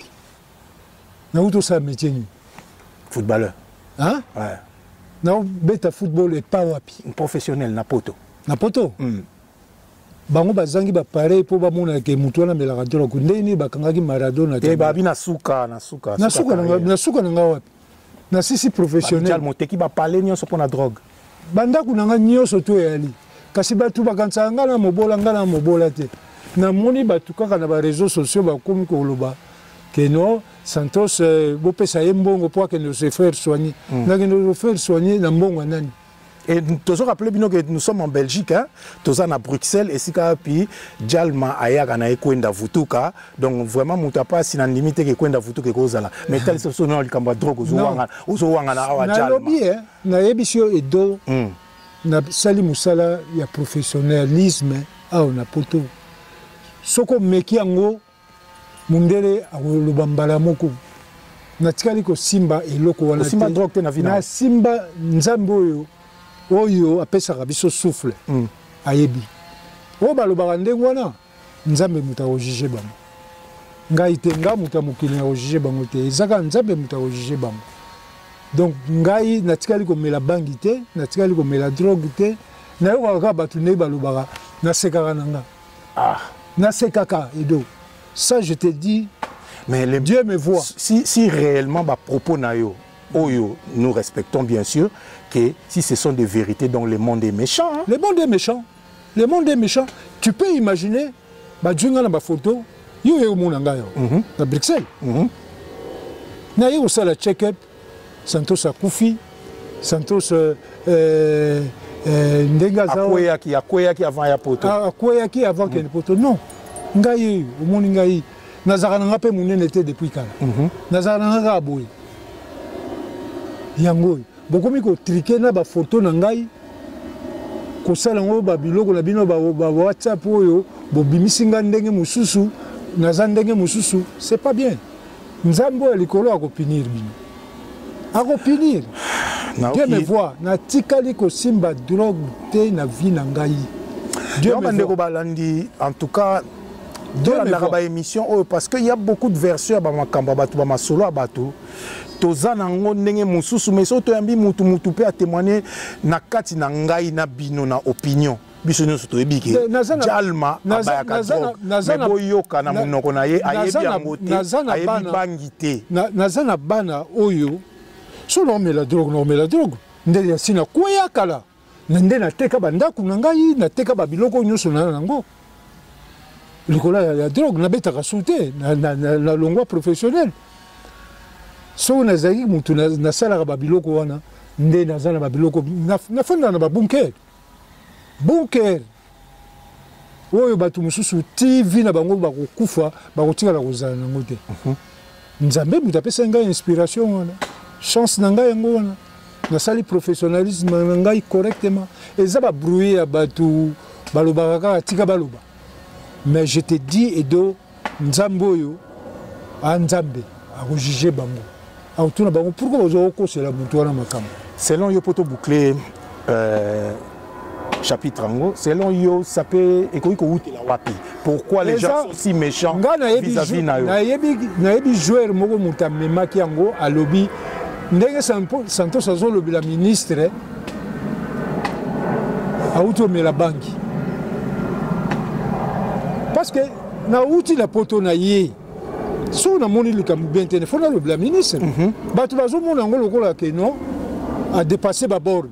na uto sa métier ni footballeur hein ouais na beta football et pas wapi professionnel na poto na poto mm. bango bazangi ba pareil po ba mona ke mutu na melaka ndolo kundeni bakangaki Maradona te babi na suka na suka na suka na suka na wapi na sisi professionnel Jalma teki ba parler nyonso pona drogue banda kunanga nyonso to yali kasi batu bakansa ngana mobola ngana mobola te na moni batu kaka na ba réseaux sociaux ba komi ko loba que non Santos bopesa ye mbongo pour que nous se faire soigner na que nous faire soigner na mbongo nani. Et nous avons rappelé que nous sommes en Belgique, hein, nous sommes à Bruxelles, et si puis Jalma Ayaka na Ekwenda Vutuka, donc vraiment nous pas si na limite que Ekwenda Vutuka kozala. Mais tel ce sont les cambas drogue aux ouanga aux ouanga na awa Jalma. Na lobby hein, na ebisio edo na sali musala ya professionnalisme a on a poto. Soko meki yango mundere awoloba mbala moko. Na tikali ko simba eloko wana simba drogue te na vina. Na simba nzambe oyo oyo apesaka biso souffle mm. ayebi o balobaka ndenge wana nzambe muta ojuge bango ngai te nga muta mokili na ojuge bango te ezaka nzambe muta ojuge bango donc ngai natikali komela bangi te natikali komela drogue te nayokaka kaka bato ndenge balobaka nasekaka na nga ah. nasekaka edo ça je te dis mais les... Dieu me voit si, si réellement ba propos na yo oyo nous respectons bien sûr que si ce sont des vérités dont le monde est méchant. Hein? Le monde est méchant. Le monde est méchant. Tu peux imaginer, bah tu as une photo, yo yo mon anga yo, à Bruxelles. Na yo ça la check-up, Santos a Koufi, Santos euh ndenga za. Akoya ki akoya ki avant ya poto. Akoya ki avant que le poto. Non. Ngai au mon ngai. Nazara nga pe munene était depuis kala. Nazara nga boy. Yango. Bokomi ko triquer na ba photo na ngai ko sala ngo ba biloko na bino ba, ba WhatsApp oyo bo bimisinga ndenge mususu na za ndenge mususu c'est pas bien. Nzambo alikolo akopinir bino. Akopinir. Dieu me voit na tikali ko simba drogue te na vie na ngai. Dieu me voit balandi en tout cas dans la émission oh, parce qu'il y a beaucoup de versions ba makamba batu ba masolo abatu tozana ngo ndenge mususu mais so to yambi mutu mutu pe a témoigner na kati na ngai na bino na opinion biso nyonso to ebiki Jalma abayaka drogue mais boyoka na monoko na ye ayebi yango te ayebi bangi te nazana bana oyo so no mela drogue no mela drogue ndeli ya sina koya kala nde na teka bandaku na ngai na teka ba biloko nyonso na nango likola ya drogue na betaka souté na na longwa professionnel so na zaki mutu na sala ba biloko wana nde na zana ba biloko na fanda na ba bunker bunker oyo batu mususu T V na bango ba kokufa ba kotika la kozala nango te nzambe mutu apesa ngai inspiration wana chance na ngai yango wana na sali professionnalisme na ngai correctement eza ba brouiller ya batu balobaka kaka tika baloba. Mais je te dis, Edo, Nzamboyo, à Nzambe, à rejuger Bango. Pourquoi vous avez c'est la moutoua makam? Selon Yopoto Bouclé, euh, chapitre Ango, selon Yo, ça peut. Pourquoi les gens sont si méchants vis-à-vis de Nayo? Nayebi joueur Mogo Moutamema qui Ango, à lobby, Ndenge Santos Azo lobby la ministre, à Outomé la banque. Parce que na outi la poto na ye Si on a moni le bien il faut le ministre. Bah tu vas au monde angolo kola que non a dépassé ba borne.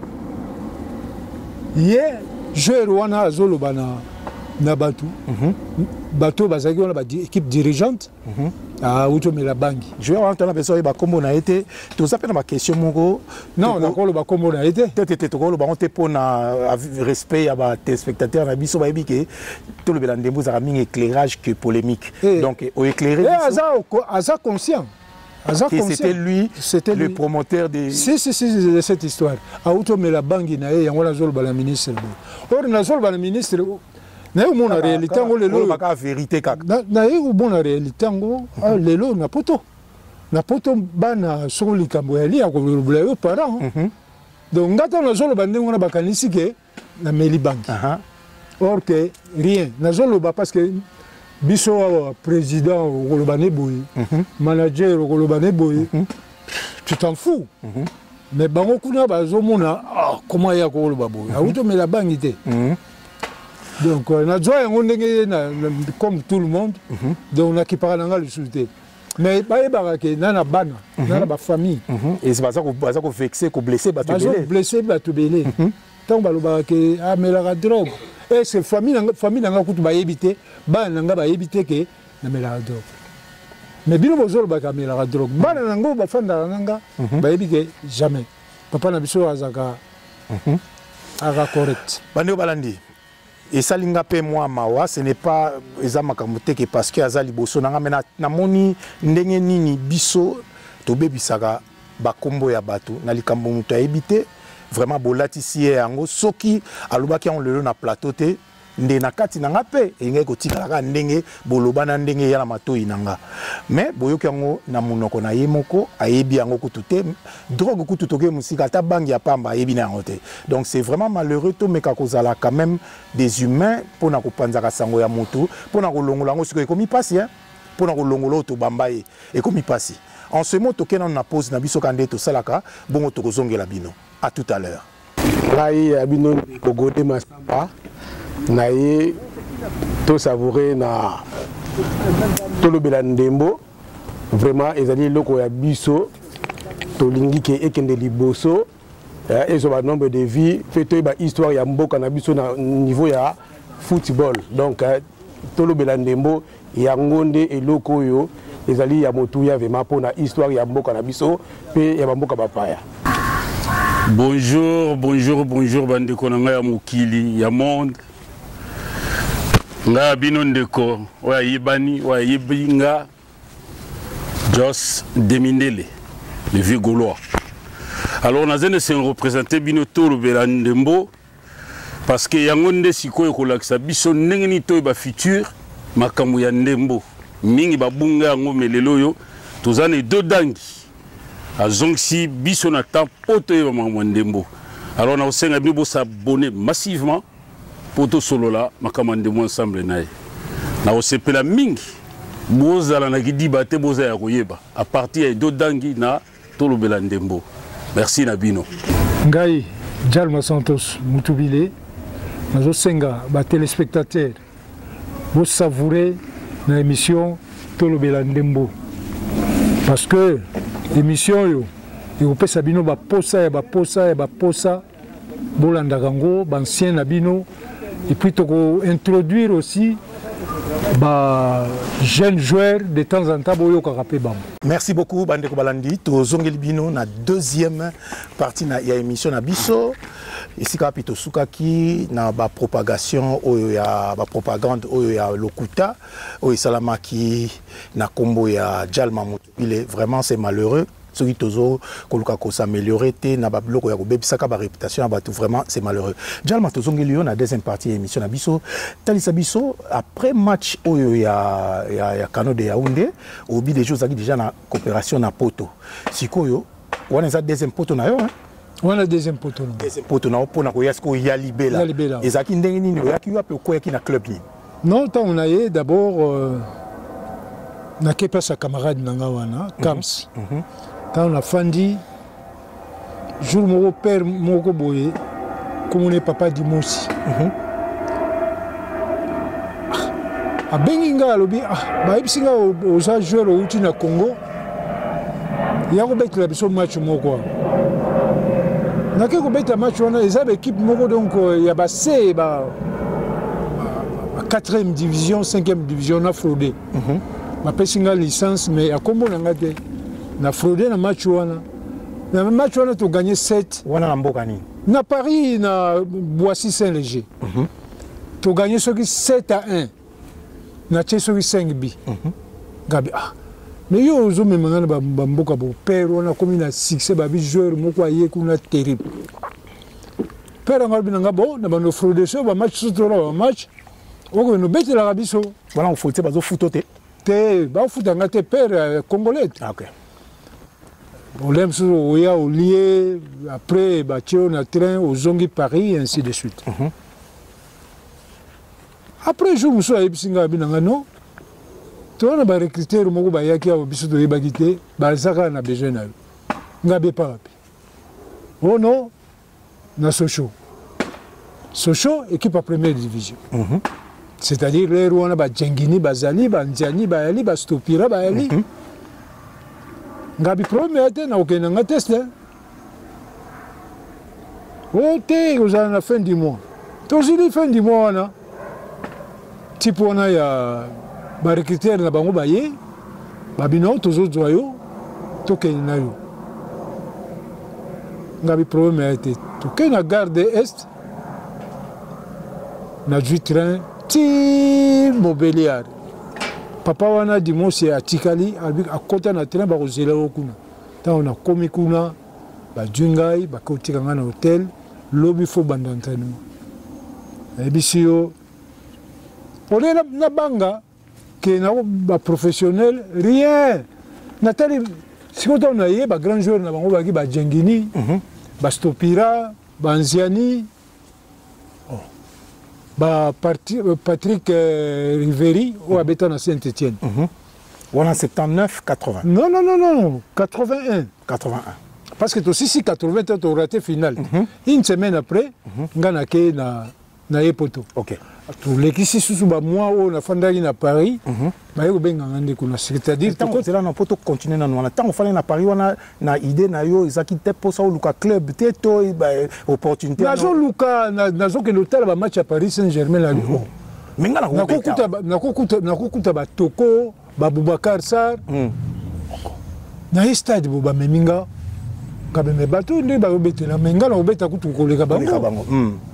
Hier, joueur wana azolo bana na batu. Bato bazaki on a équipe dirigeante. Ah auto me la bangi. Joueur wana tana besoin ba kombo na été. Tout ça pena ma question moko. Non, on a ko le ba kombo na été. Tete tete ko le ba on te pona respect ya ba téléspectateurs na biso ba yebike. Tout le Belandembo ça a mis éclairage que polémique. Donc au éclairer. Aza aza conscient. C'était lui, c'était le lui. promoteur de... Si, si, si, de cette histoire. Auto me la bangi na ye, yango la zolo ba la ministre. Or na zolo ba la ministre, na ye mo na réalité ngo lelo. Ba ka vérité kaka. Na na ye mo na réalité ngo lelo na poto. Na poto bana so likambo ya li ako le yo parents. Donc ngata na zolo ba ndengo na bakanisi ke na meli bangi. Or que rien. Na zolo ba parce que biso président au Golobane Boy, manager au Golobane Boy, tu t'en fous. Mais bango kuna bazo mona comment ya ko Golobane Boy. Auto mais la banque était. Donc na joie on comme tout le monde. Donc on a qui parle dans le souté. Mais ba ba ke nana bana, nana ba famille. Et c'est pas ça qu'on ça qu'on vexer, qu'on blesser, ba belé. Blesser ba to belé. Tant ba lo ba ke ah mais la drogue. Et c'est famille famille nanga kutu ba yebité ba nanga ba yebité ke na mela drogue mais bino bozolo ba ka mela drogue ba nanga ba fanda nanga ba yebike jamais papa na biso azaka aga correct bandi balandi et salinga pe moi mawa ce n'est pas ezama kamote ke parce que azali boso nanga mena na moni ndenge nini biso to bebisaka ba kombo ya bato na likambo muto yebité vraiment bolatisi yango soki alobaki on lelo na plateau te nde na kati nanga pe engé ko tikalaka ndenge boloba na ndenge ya na matoi nanga mais boyoki yango na munoko na ye moko ayebi yango kutu te drogue kutu toke musika ta bangi ya pamba ayebi na yango te donc c'est vraiment malheureux to meka kozala quand même des humains pona kopanzaka sango ya moto pona kolongola yango siko ekomi pasi hein pona kolongola to bamba ye ekomi pasi en ce moment toke na pause na biso kande to salaka bongo to kozongela bino. À tout à l'heure. Naïe abino kogode masamba naïe to savourer na to le Belandembo vraiment ezali loko ya biso to lingi ke ekende liboso et so ba nombre de vies fait to ba histoire ya mboka na biso na niveau ya football donc to le Belandembo ya ngonde eloko yo ezali ya motuya vraiment pona histoire ya mboka na biso pe ya mboka bapaya. Bonjour, bonjour, bonjour, bande konanga ya mukili, ya monde. Nga bino ndeko, wa yibani, wa yibinga, Jos Demindele, le vieux Gaulois. Alors, on a besoin de se représenter bino tolo Belandembo, parce que yangonde siko ekolakisa biso ndenge ni to ba futur makambo ya ndembo. Mingi babunga yango melelo yo, tozane do dangi. A Zongsi, Bissonata, Poto et Mamandembo. Alors, on a aussi s'abonner massivement pour tout solo là, Makamandemo ensemble. Na osepe la mingi, Boza la Nagidi Bate Boza ya Royeba, à partir de Dangi na Tolo Belandembo. Merci Nabino. Ngai, Jalma Santos, Moutubile, Nazo Senga, ba téléspectateurs, vous savourez l'émission Tolo Belandembo. Parce que l'émission yo et peut sabino ba posa ba posa ba posa bolanda gango ba ancien nabino et puis to introduire aussi ba jeunes joueurs de temps en temps boyo karape bam. Merci beaucoup Bandeko Balandi to zongeli bino na deuxième partie na ya émission na biso ici kapito sukaki na ba propagation oyo ya ba propagande oyo ya lokuta oyo salamaki na kombo ya Jalma Moutubile. Vraiment c'est malheureux. Ceux qui tozo koluka ko s'améliorer te na ba bloko ya ko bebisaka ba réputation ba tout vraiment c'est malheureux. Jalma tozongeli yo na deuxième partie émission na biso talisa biso après match oyo ya ya ya Kano de Yaoundé obi des choses qui déjà na coopération na poto. Sikoyo wana za deuxième poto na yo hein. Wana deuxième poto na. Deuxième poto na pona ko yasko ya libela. Ya libela. Ezaki ndenge nini ya ki wape ko yaki na club ni. Non tant on a eu d'abord euh, na kepa sa camarade nanga wana Kams. Mm -hmm. Quand on a fandi, jour mon père mon boye, comme on est papa d'Imosi. abengi nga alobi ah bayebisi nga oza joueur outi na Congo ya kobetela biso match moko nake kobeta match wana eza baéquipe moko donc ya base ba quatrième division cinquième division na fraudé bapesi nga licence mais akombo na nga te na fraudé na match wana na match wana to gagné sept wana na mboka nini na Paris na Boissy Saint-Léger to gagné soki sept à un na tie soki cinq bi gabi ah mais yo ozo memanga na bamboka bo père wana komi na succès babi joueur moko aye kuna terrible père nga binanga bo na bano fraudé so ba match so ba match oko no betela biso voilà on faut te bazo futo te te ba futa nga te père congolais ah, OK problème sur oya au lié après ba tio na train au zongi Paris et ainsi de suite mm -hmm. après jour muso ayebisinga binanga no tona ba recruteur moko ba yaki abo biso to yebagite ba zaka na besoin na ngabe pa wapi oh non na Sochaux Sochaux équipe à première division mm -hmm. c'est-à-dire les Rwanda ba Jengini bazali ba Nziani ba ali ba Stopira ba ali mm -hmm. ngabi premier ate na okena nga test oh te oza na fin du mois tozili fin du mois na tipo wana ya ba recruteur na bango baye babino tozozwa yo tokende na yo ngabi premier ate tokende na gare de est na du train ti Montbéliard papa wana dimanche atikali akota na train bakozela okuna ntango na komi kuna badwi ngai bakotika nga na hotel lobi fo banda entraînement nayebisi yo ole na banga ke na baprofessionnel rien natali sikoyo ntango na ye bagrand joueur na bango baki bajengini bastopira banziani Bah, Patrick euh, Riveri ou habitant à Saint-Étienne. Mm-hmm. On a soixante-dix-neuf quatre-vingts. Non, non, non, non, quatre-vingt-un. quatre-vingt-un. Parce que aussi, si quatre-vingt-un, tu as raté final. Mm-hmm. Une semaine après, on a été na Epoto. Ok. Les ici sous moi, on a fondé à Paris. C'est-à-dire que c'est là qu'on peut continuer dans le temps. On fait à Paris, on a une idée, on a eu des pour ça, Luka club, des opportunités. Nazo Luka, nazo que l'hôtel va match à Paris Saint-Germain. Mais on a nakokuta batoko, Baboubacar Sarr. Na stade boba meminga. Kabe me bato ndi ba obetela menga na obeta kutu koleka bango.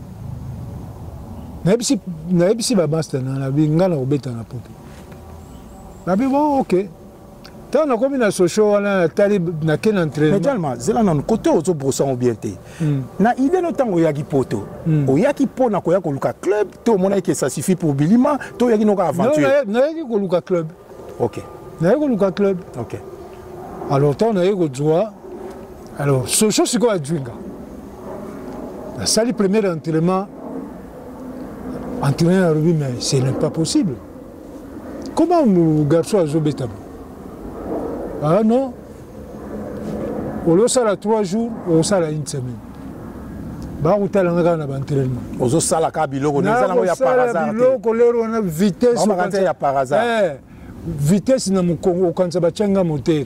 Naebisi naebisi ba master na binga na obeta na poto. Nabi bon OK. Tant na komi na Sochaux na tali na ken entraînement. Médialement, zela na côté ozo brosan obienté. Na idée no tango yaki poto. O yaki po na koya ko luka club, to mona que ça suffit pour Bilima, to yaki no ka aventure. Non, na yaki ko luka club. OK. Na yaki ko luka club. OK. Alors tant na yaki ko joie. Alors Sochaux c'est quoi Djunga? La salle premier entraînement. Entraîneur lui, mais ce n'est pas possible. Comment mon garçon a joué tabou? Ah non. On le sait à trois jours, on le sait à une semaine. Bah, on a un entraînement. On le sait à Kabilo, on a par hasard. On a vitesse. On a par hasard. Vitesse na Congo, quand ça va tchenga moteur.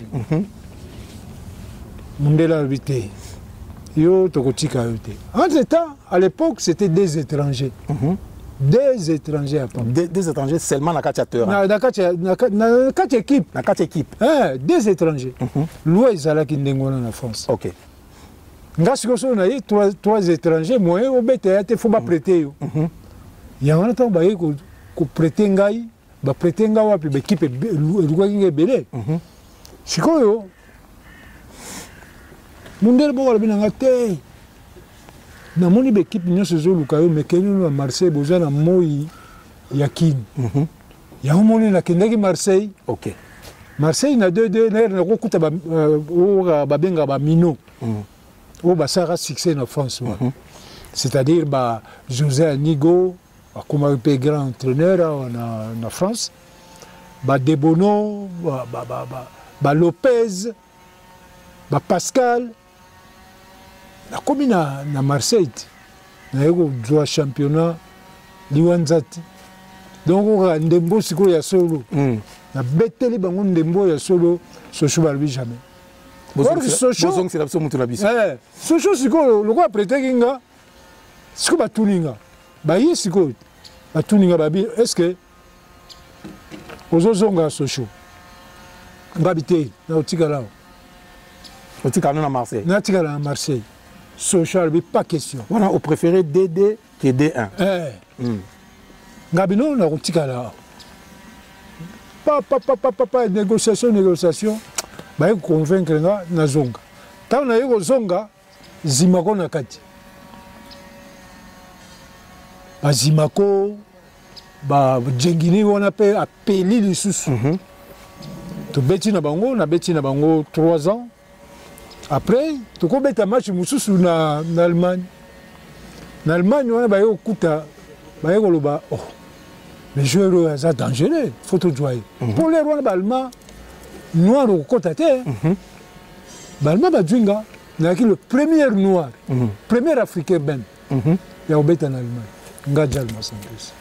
Mundela vitesse. Yo tokotika yote. Entre temps, à l'époque, c'était des étrangers. Des étrangers à Paris. Des, des étrangers seulement dans quatre Dans quatre équipes. Dans quatre équipes. Hein, des étrangers. L'Ouest, ils allaient en France. Ok. Parce que on a eu trois, trois étrangers, moi, au B T A, il faut pas prêter. Il y a un temps, il faut prêter un gars, il faut prêter un gars, puis l'équipe est belle. C'est quoi, yo? Mundel Boga, il y a un gars. Na moni l'équipe nyonso ezoluka yo mekeni na Marseille boza na moi yakin. Mhm. Ya moni na kendaki Marseille. OK. Marseille na deux deux na kokuta ba o ba benga ba mino. Mhm. O ba sara succès na France. Mhm. C'est-à-dire ba José Anigo, comme un grand entraîneur na na France. Ba Debono, ba ba ba ba Lopez, ba Pascal. La commune à Marseille, nous avons joué championnat Liwanzati. donc oka ndembo sikoyo ya solo na beteli bango ndembo ya solo Sochou balobi jamais bozong c'est la biso mutu na biso eh Sochou sikoyo lokola prêter nga sikoyo batuninga baye sikoyo batuninga babi est-ce que ozozonga Sochou ngabi te na otikala otikala na Marseille na otikala na Marseille Sochou alobi pas question wana au préféré D D que D un eh ngabi non na otikala pa pa pa pa pa négociation négociation baye convaincre nga na zonga tant na yego zonga zimako na kati bazimako ba jengini wana pe apeli lisusu to beti na bango na beti na bango trois ans après to ko beta match mususu na na Allemagne na Allemagne wana baye okuta baye koloba oh les joueurs sont dangereux, il faut tout jouer. Pour les Rwandais, Balma, noir au côté, Balma Badjunga, le premier noir, premier africain ben, il y a un bête en Allemagne. Ngadjalma Santos.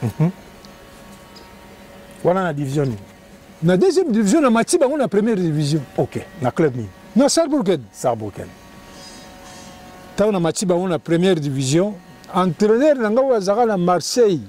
Voilà la division. La deuxième division, on a la première division. Ok, la club. Non, Saarbrücken. Saarbrücken. On a la première division. Entraîneur, on a Marseille.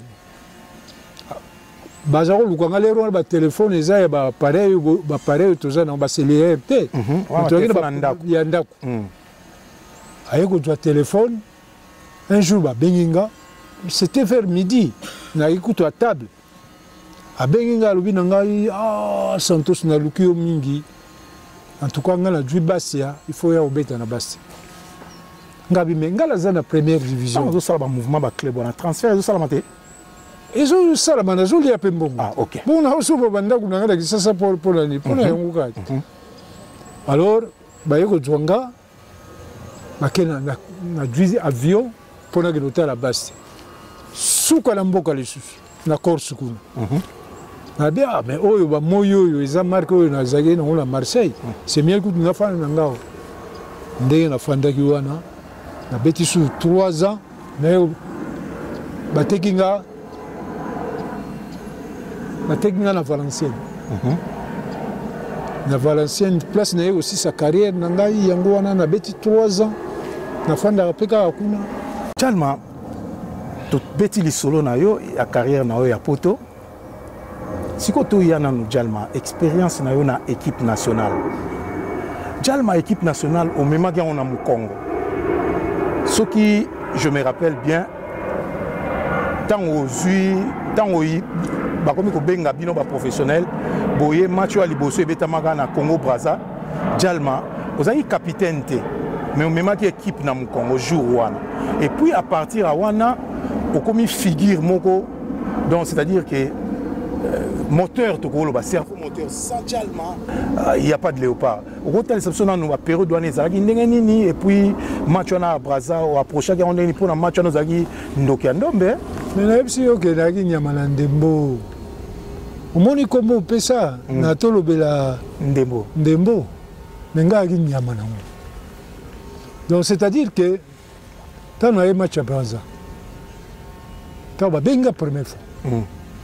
Bazaro lukanga lero ba téléphone eza ya ba appareil ba appareil toza na ba cellulaire te ya ndako aye ko jwa téléphone un jour ba benginga c'était vers midi na ikuto à table a benginga lobi na ngai ah Santos na lukio mingi en tout cas ngala jwi basia il faut ya obeta na basi ngabi mengala za na première division on ça ba mouvement ba club on a transfert ça la maté. Ils ont ça la manazoli à Pembongo. Ah, ok. Bon, on a aussi banda kuna ngada kisasa pour pour l'année pour la yonguka. Alors, ba yoko Djwanga, ba kena na na dwi avion pour na l'hôtel à base. Suka la mboka les sous na Corse kuna. Na bien, mais oyo ba moyo yo eza marque oyo na zage na la Marseille. C'est mieux que na fana na ngao. Ndenge na fanda kiwana na beti sous trois ans mais ba tekinga la technique à Valenciennes. La Valenciennes, place n'a aussi sa carrière, n'a yango wana na beti trois ans. Na fanda rapeka akuna. Djalma, tout beti li solo na yo, ya carrière na yo ya poto. Siko to yana no Djalma, expérience na yo na équipe nationale. Djalma équipe nationale au même moment on a mu Congo. Ce qui, je me rappelle bien, tant aux yeux, tant aux bakomi ko benga bino ba professionnel boye match wa liboso ebetamaka na Congo Brazza Djalma ozali capitaine te mais même qui équipe na mu Congo jour wana et puis à partir à wana okomi figure moko donc c'est-à-dire que euh, moteur to ko lo ba cerveau moteur sans Djalma il y a pas de léopard okotal exception na no période wana ezalaki ndenge nini et puis match wana Brazza o approcher ka ondeni pour na match wana zaki ndoki ya ndombe mais na epsi yo ke daki nyama na ndembo omoni kombo pesa na tolobela ndembo ndembo menga ki nyama na ngo donc c'est-à-dire que tant na match à Brazza ta ba benga première fois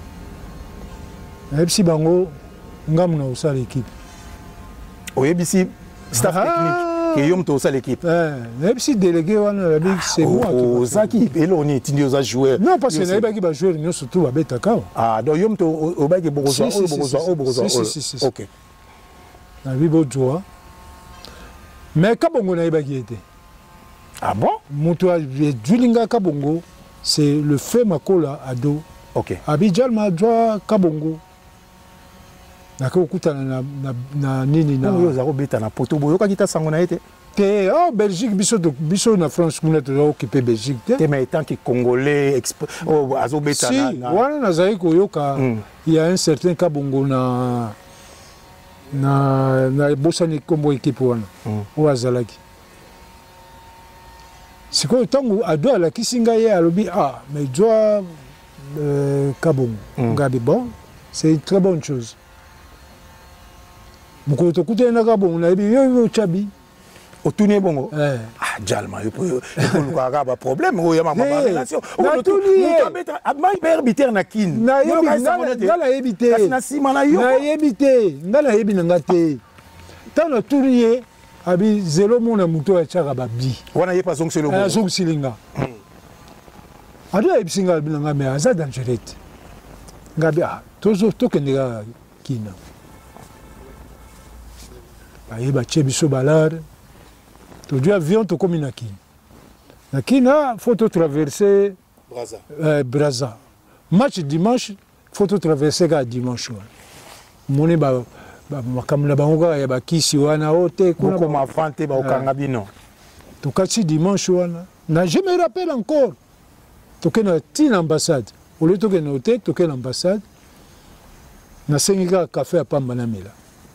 na epsi bango ngam na usala l'équipe oyebisi staff technique que yom to usala l'équipe eh na epsi délégué wana la big c'est moi qui zaki eloni tindi oza joueur non parce que na ba ki ba joueur nyo surtout ba beta ka ah donc yom to obaki bokozwa o bokozwa o bokozwa OK na bibo joa mais kabongo na ba ki était ah bon muto a julinga kabongo c'est le fait makola ado OK Abidjalma joa kabongo na ko kutana na na, na nini na yo za robeta na poto boyo ka kita sango na ete te oh Belgique biso to biso na France kuna to occuper Belgique te te mais tant que congolais oh azobeta na si wana na zai ko yoka il y a un certain kabongo na na na bosani kombo équipe wana o azalaki siko tangu ado ala kisinga ye alobi ah mais joa euh, kabongo ngabi bon c'est une très bonne chose. Moko to kute na kabongo na bi yo yo chabi otuni bongo eh ah Jalma, il faut avoir un problème. Il y a ma relation. On a tout lié. Il y a arbitraire na kin. Na évité. Na évité. Na évité. Na évité. Tant na tout lié. Abi zéro mon amuto a tchara babi. On a y pas zonk c'est le bon. Zonk silinga. Ado a bisinga bilanga me aza dangereux. Ngabi ah tozo tokendega kina. Aye ba chebiso balade. Tu dis avion, tu comme une kina. La kina, il faut traverser Brazza. Euh, Brazza. Match dimanche, il faut traverser à dimanche. Moni ba ba makamla bangoga ya bakisi wana ote kuna ba mafante ba okanga bino. To kati dimanche wana. Na je me rappelle encore. To kena tin ambassade. Au lieu to kena hôtel, to kena ambassade. Na senga café à Pamba na mila.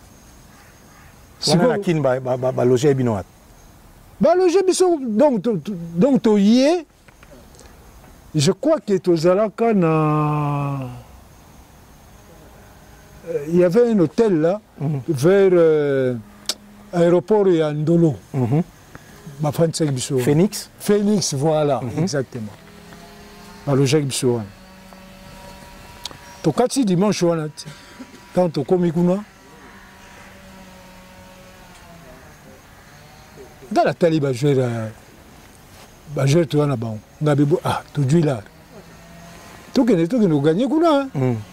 Si on a kin ba ba ba loger bino. Bah, le Gébiso, donc, donc, tu y es. Je crois que tu es na... Il y avait un hôtel là, mm -hmm. vers euh, l'aéroport et Andolo. Mm -hmm. Phoenix Phoenix, voilà, mm -hmm. exactement. Bah, le Gébiso. Tu as dimanche, quand tu as commis dans la tali ba jouer ba jouer tu na bon ngabi ah tu dis là tu que tu que nous gagner kuna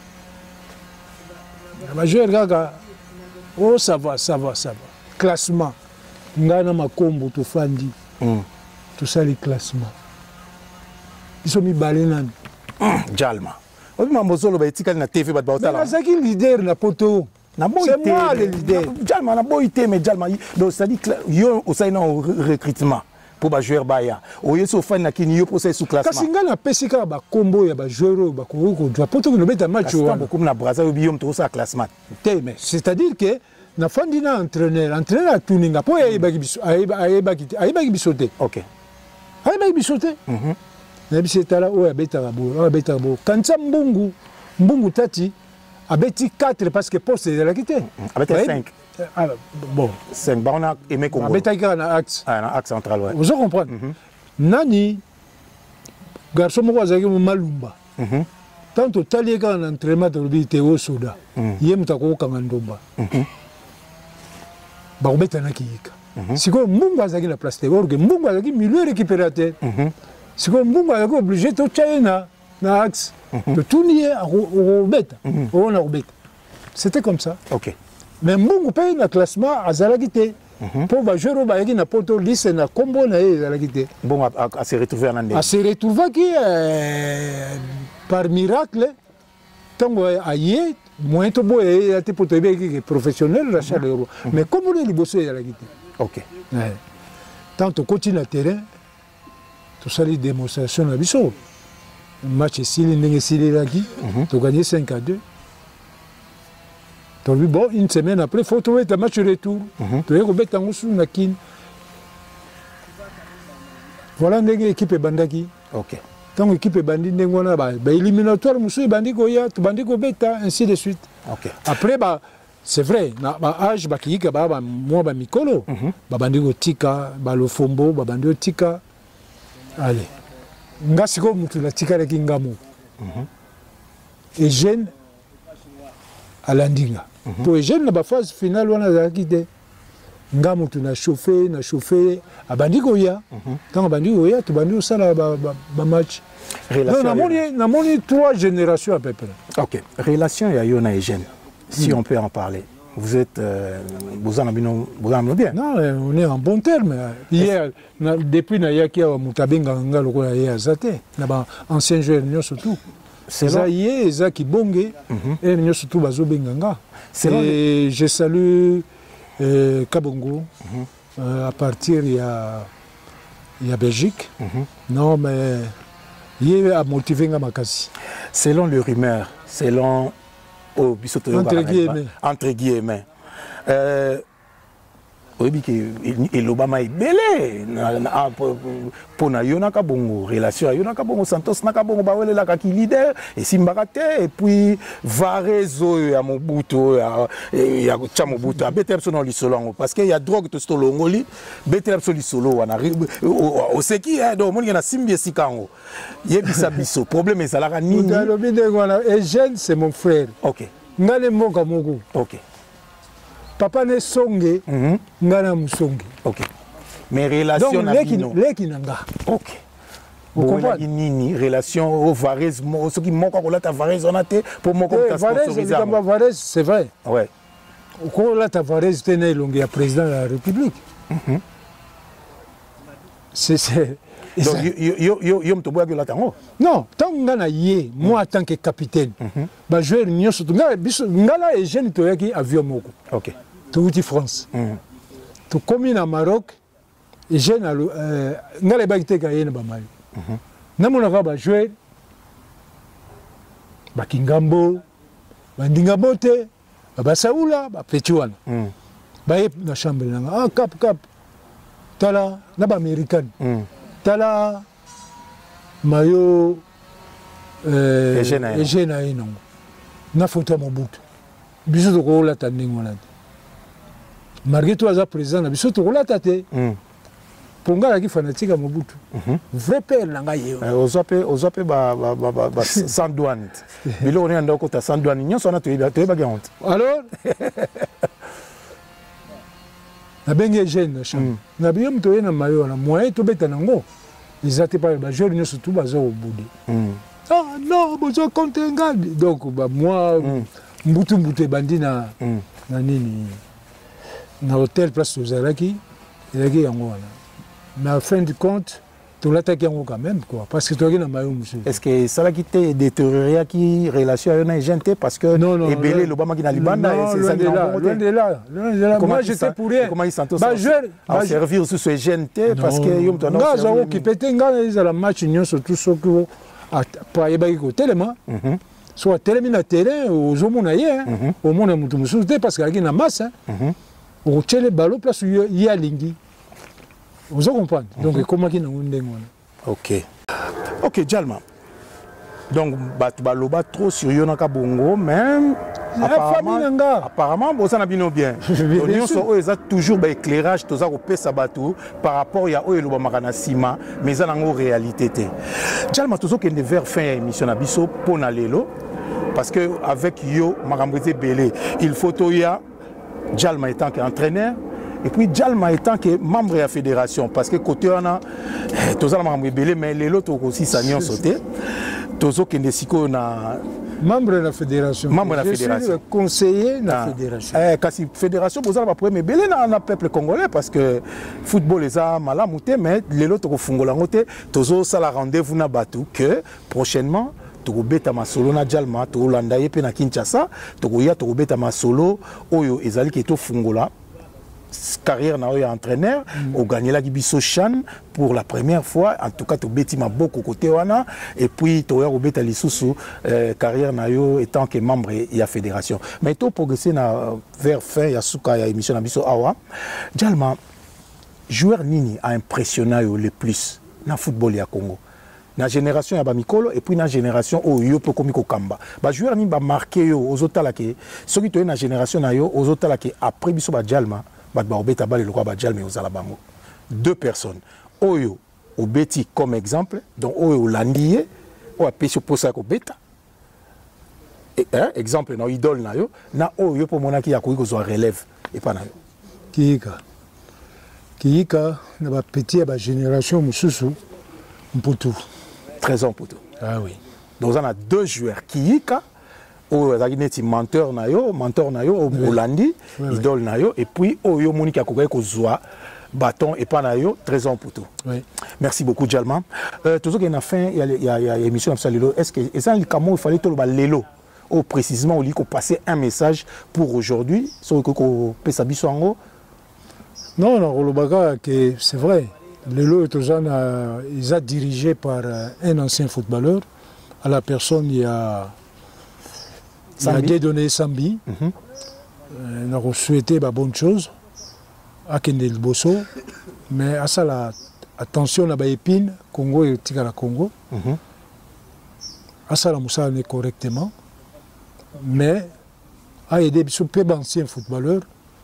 ba jouer gaga oh ça va ça va ça va classement ngana makombo tu fandi tout ça les classements ils sont mis balé Jalma obi mamozolo ba etikali na T V ba ba otala c'est qui leader na poto. C'est moi le leader. Jalma na boité mais Jalma donc ça dit yo au sein au recrutement pour ba joueur baya. O yeso fan na kini yo procès sous classement. Kasinga na pesika ba combo ya ba joueur ba ko ko doit poto no beta match wa. Comme na Brazza yo biom to ça classement. Mais c'est-à-dire que na fandi na entraîneur, entraîneur tuninga po ya ba biso ay ba ay ba bisoté. OK. Ay ba bisoté. Mhm. Na biseta la o ya beta bo, o beta bo. Kanza mbungu, mbungu tati abeti quatre parce que poste de la quitté. Abeti cinq. Ah, bon. cinq. Bah, on a aimé Congo. Abeti un axe. Ah, un axe central, ouais. Vous comprenez? Mm -hmm. Nani, garçon, moi, j'ai eu malumba. Tant au talier quand l'entraînement de l'obité au soda, yem tako kangandomba. Bah, on met un akiyika. Si quoi, Munga a la place de orgue, Munga a milieu récupérateur. Si quoi, Munga a obligé de China. Axe, de tout nier au bête, au bête. C'était comme ça. Ok. Mais Mungu paye le classement à Zalagité. Pour va jouer au Bayagi na poto lisse na combo na Zalagité. Bon, à se retrouver en Andé. À se retrouver qui par miracle, tant que aïe, moins de beau et à tes potes professionnels la chaleur. Mais comme on est les bossés Zalagité. Ok. Tant que continue le terrain, tout ça les démonstrations à Bissau. Match ici, tu as gagné cinq à deux. Tu as vu, bon, une semaine après, il faut trouver un match retour. Tu as vu, tu as vu, voilà l'équipe Bandaki. Ok. Tant l'équipe Bandi, tu éliminatoire, tu Bandi Goya, tu Bandi Gobeta, ainsi de suite. Ok. Après, bah, c'est vrai, âge, moi, bah, Mikolo, Bandi Gotika, Balofombo, Bandi Tika. Allez. Ngasiko mutu la tika la kingamu. Et jeune à l'andinga. Pour les jeunes, la phase finale, on a quitté. Ngamu tu na chauffé, na chauffé. À Bandigoya. Quand à Bandigoya, tu bandis ça là, ba match. Relation. On a moni trois générations à peu près. Ok. Relation ya yona et jeune. Si on peut en parler. Vous êtes, euh, vous en avez bien. Non, on est en bon terme. Hier, na, depuis Nayaki, Moutabenga, Ngalo, Yazate, ancien joueur, surtout. C'est ça, hier, ça qui bongé, et nous surtout Bazo Benganga. Et je salue euh, Kabongo, euh, à partir il y a, il y a Belgique. Non, mais hier, a motivé Makasi. Selon les rumeurs, selon. Oh, entre guillemets. Entre guillemets. Euh, oyebi ke elobama ebele mpo na yo naka bongo relation ya yo naka bongo Santos naka bongo bawelelaka ki leader esimbaka te et puis Varese oyo ya Mobutu oyo ya tya Mobutu abetela biso na lisolo yango parce que ya drogue tosi tolongoli betela biso lisolo wana oseki donc omonike na simbi esika yango yebisa biso problème ezalaka nini alobi ndenge wana Eugène c'est mon frère ok ngane mboka moko ok papa ne songe mm -hmm. ngana musonge ok mais relation na bino leki na nga ok bokonaki nini relation au Varese soki moko akolata Varese wana te mpo moko Varese Varese c'est vrai ouais okolata Varese te na elongi ya président de la République mm -hmm. c'est donc yo moto boyaki olata yango non ntango nga na ye moi en tant que capitaine bajoueur nyonso nga na Eugène toyaki avion moko ok touti France tokomi na Maroc Eugène nga lebaki te ka ye na bamayo namonaka bajoueur bakingambo bandingambo te basaula bapeti wana baye na chambre nanga ah cap cap tala na baaméricaine tala mayo Eugène aye nango na foto ya Mobutu biso tokolata ndenge wana te malgré to aza président na biso tokolata te mpo ngai azalaki fanatique ya Mobutu vrai père na ngai ye ozwa mpe sans douane biloko nini anda okota sans douane nyonso wana toyebaki yango te alors nabengi Eugène na chambre na biyo moto oye na mayo wana moyen tobeta nango eza te pa bajoueur nyonso tu baza kobude ah non boza contre ngai donc bamwa mbutu mbutu ebandi na nini na hôtel place tozalaki ezalaki yango wana mais à fin du compte tolataki yango quand même quoi parce que toyaki na mayo mosusu est-ce que esalaki te détérioraki relation ayo na Eugène te parce que ebele elobamaki na libanda loin de là moi j'étais pour rien bajoueur servir susu Eugène te parce que yo moto nga aza okipe te nga ezala match nyonso tu soki po ayebaki kotelema so atelemi na terrain ozomona ye omona moto mosusu te parce que alaki na masse okotiele balo place ye alingi ozo comprendre donc ekomaki nango ndenge wana ok ok Djalma donc bato baloba trop sur yo naka bongo même apparemment apparemment boza na bino bien nyonso oyo eza toujours baéclairage toza kopesa bato par rapport ya oyo elobamaka na nsima mais eza nango réalité te Djalma tozokende vers fin ya émission na biso mpo na lelo parce que avec yo makambo eza ebele il faut toya Djalma étant qu'entraîneur et puis Djalma étant que membre de la fédération parce que côté on a tous les membres belé mais les autres aussi s'agnon sauté tous ceux qui ne siko na membre de la fédération membre de la fédération je suis conseiller de la fédération eh kasi fédération vous allez premier belé na na peuple congolais parce que football les a malamuté mais les autres ko fungola ngote tous ça la rendez-vous na batu que prochainement tokobeta masolo na Djalma tolanda ye pe na Kinshasa tokoya tokobeta masolo oyo ezali ke to fungola carrière na oyo entraîneur au gagné la biso chan pour la première fois en tout cas to beti ma beaucoup côté wana et puis to ya beta lisusu carrière na yo étant que membre ya fédération mais to progresser na vers fin ya suka ya émission na biso awa Djalma joueur nini a impressionné yo le plus na football ya Congo na génération ya bamikolo et puis na génération oyo po komi ko kamba ba joueur ni ba marqué yo ozotala ke soki to na génération na yo ozotala ke après biso ba Djalma ba obeta bale lokwa ba Djalma ozala bango deux personnes oyo obeti comme exemple donc oyo landié o apesio posa ko beta exemple na idole na yo na oyo po monaki ya ko kozwa relève et pas na yo kika kika na ba petit ba génération mususu mputu Trésor Mputu. Ah oui. Donc on a deux joueurs Kiyika, au Zagineti mentor nayo, mentor nayo, au Bolandi, idole nayo, et puis au yo Monika Kogaï Kozwa, bâton et pas nayo, Trésor Mputu. Oui. Merci beaucoup Djalma. Euh, tout ce qu'il y a fin, il y a il y a émission comme ça Lelo. Est-ce que est-ce que comment il fallait tout le Lelo? Ou précisément au lit qu'on passer un message pour aujourd'hui, sur que qu'on peut s'habiller en haut. Non, non, le baga que c'est vrai. Lelo Etozana, ils ont dirigé par un ancien footballeur. À la personne, il y a, il y a Dieudonné Sambi. Mm-hmm. euh, on a souhaité bah, bonne chose akende liboso mais asala attention na ba épine Congo et tika Congo mm-hmm. asala musala ne correctement mais a aidé biso peu d'anciens footballeurs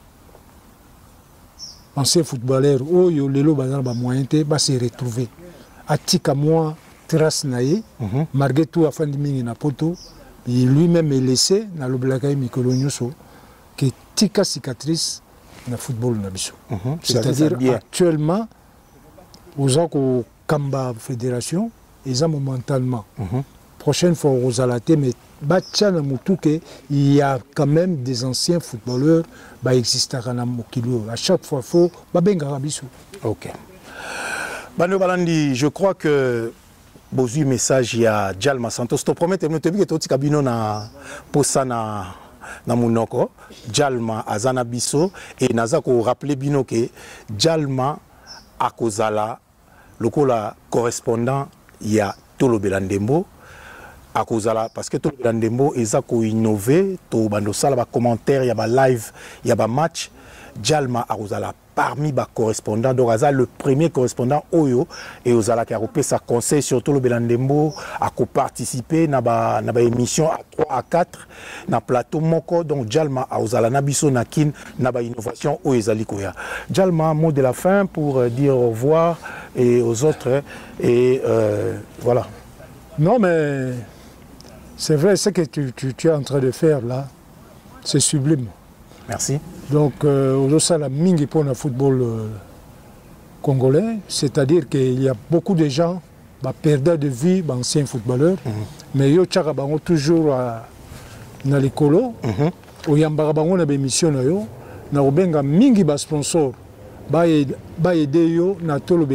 anciens footballeurs oyo lelo bazana ba moyen te ba se retrouver atika moi trace naie mm-hmm. malgré tout afandi mingi na poto et lui-même est laissé na lobelaka mikolo nyoso que tika cicatrice na football na biso mm-hmm. c'est-à-dire actuellement aux gens au Kamba Fédération ils ont momentalement mm-hmm. prochaine fois aux alaté mais Bachana Mutuke il y a quand même des anciens footballeurs bah existent à Mokilo à chaque fois faut babenga rabiso. OK. Bano Balandi, je crois que bozu message il y a Jalma Santos to promettre nous te bi que to tikabino na posana na munoko Jalma azana biso et naza ko rappeler bino que Jalma akozala lokola correspondant il y a Tolo Belandembo akozala parce que Tolo Belandembo eza ko innover to bando sala ba commentaire il y a ba live il y a ba match Jalma akozala parmi les correspondants, donc le premier correspondant Oyo et Ozala qui a repris sa conseil sur Tolo Belandembo a participer à une émission à trois à quatre dans plateau Moko donc Jalma a Ozala Nabiso Nakin na ba innovation Oyo Zalikoya. Jalma mot de la fin pour dire au revoir et aux autres et euh, voilà. Non mais c'est vrai ce que tu, tu, tu es en train de faire là, c'est sublime. Merci. Donc, aujourd'hui, la mingi pour le football euh, congolais, c'est-à-dire qu'il y a beaucoup de gens qui perdent de vie, anciens footballeurs, mm-hmm. mais ils ont toujours dans les colos, ils ont des missions, ils ont des mingi sponsors qui ont aidé à Tolo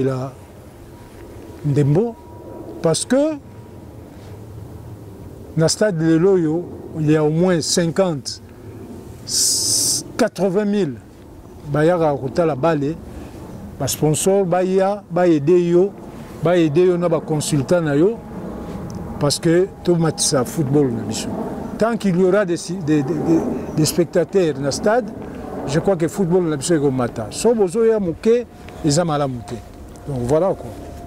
Belandembo, parce que dans le stade de l'Eloyo, il y a au moins cinquante quatre-vingt mille bayaka kotala bale ba sponsor baya ba aider yo ba aider yo na ba consultant na yo parce que tout matisa football na biso tant qu'il y aura des, des, des, des spectateurs dans le stade je crois que football na biso ko mata so bozo ya muke ezamala muke donc voilà quoi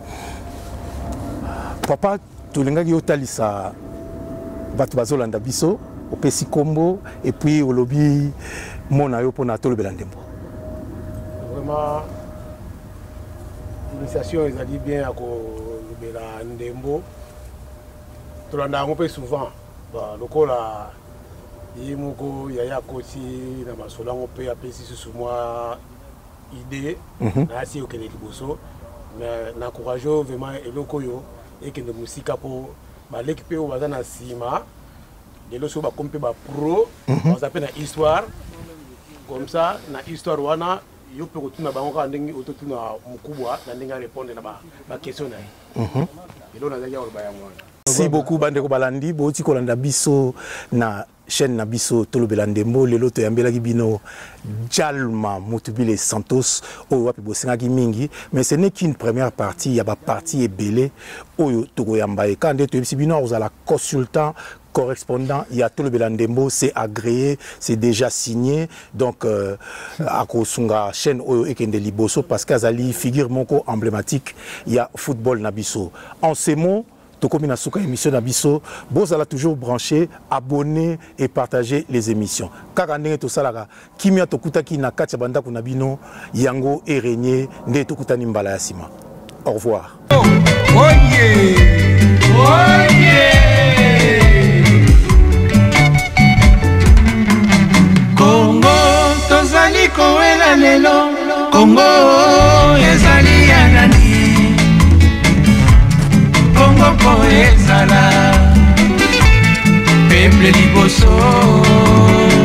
papa tulingaki yotalisa batu bazolanda biso opesi kombo et puis au lobby mon ayo pour Tolo Belandembo. Vraiment l'initiation ils a dit bien à Tolo Belandembo. Tolanda on peut souvent bah lokola yimoko yaya koti na masola on peut appeler sur moi idée na si au Kenya liboso mais na encourager vraiment eloko yo et que de musique pour ba l'équipe au bazana sima de l'eau sur ba compé ba pro on s'appelle na histoire comme ça na histoire wana yo peut retourner ba on ndenge autotuna mukubwa na ndenge répondre na ba ba question na mhm et là on a déjà au ba ya mwana. Merci beaucoup Bandeko Balandi boti kolanda biso na chaîne na biso Tolo Belandembo lelo to yambelaki bino Jalma Mutubile Santos oyo wapi bosengaki mingi mais ce n'est qu'une première partie il y a ba partie ebele oyo to yamba e kande to yebisi bino ozala consultant correspondant, il y a Tolo Belandembo, c'est agréé, c'est déjà signé. Donc, euh, à Kosunga, chaîne Oyo Ekende Liboso, parce qu'Azali, figure moko emblématique, il y a football Nabiso. En ces mots, Tokomi Nasuka émission Nabiso, Bozala toujours branché, abonner et partager les émissions. Karane to salara, Kimia Tokutaki na Katia Banda Kunabino, Yango et Régné, Ne Tokutani Mbala Yasima. Au revoir. Oh, oh yeah! Oh yeah! Congo, tozali koela lelo, Congo, ezali yanani. Congo po ezala, peuple liboso.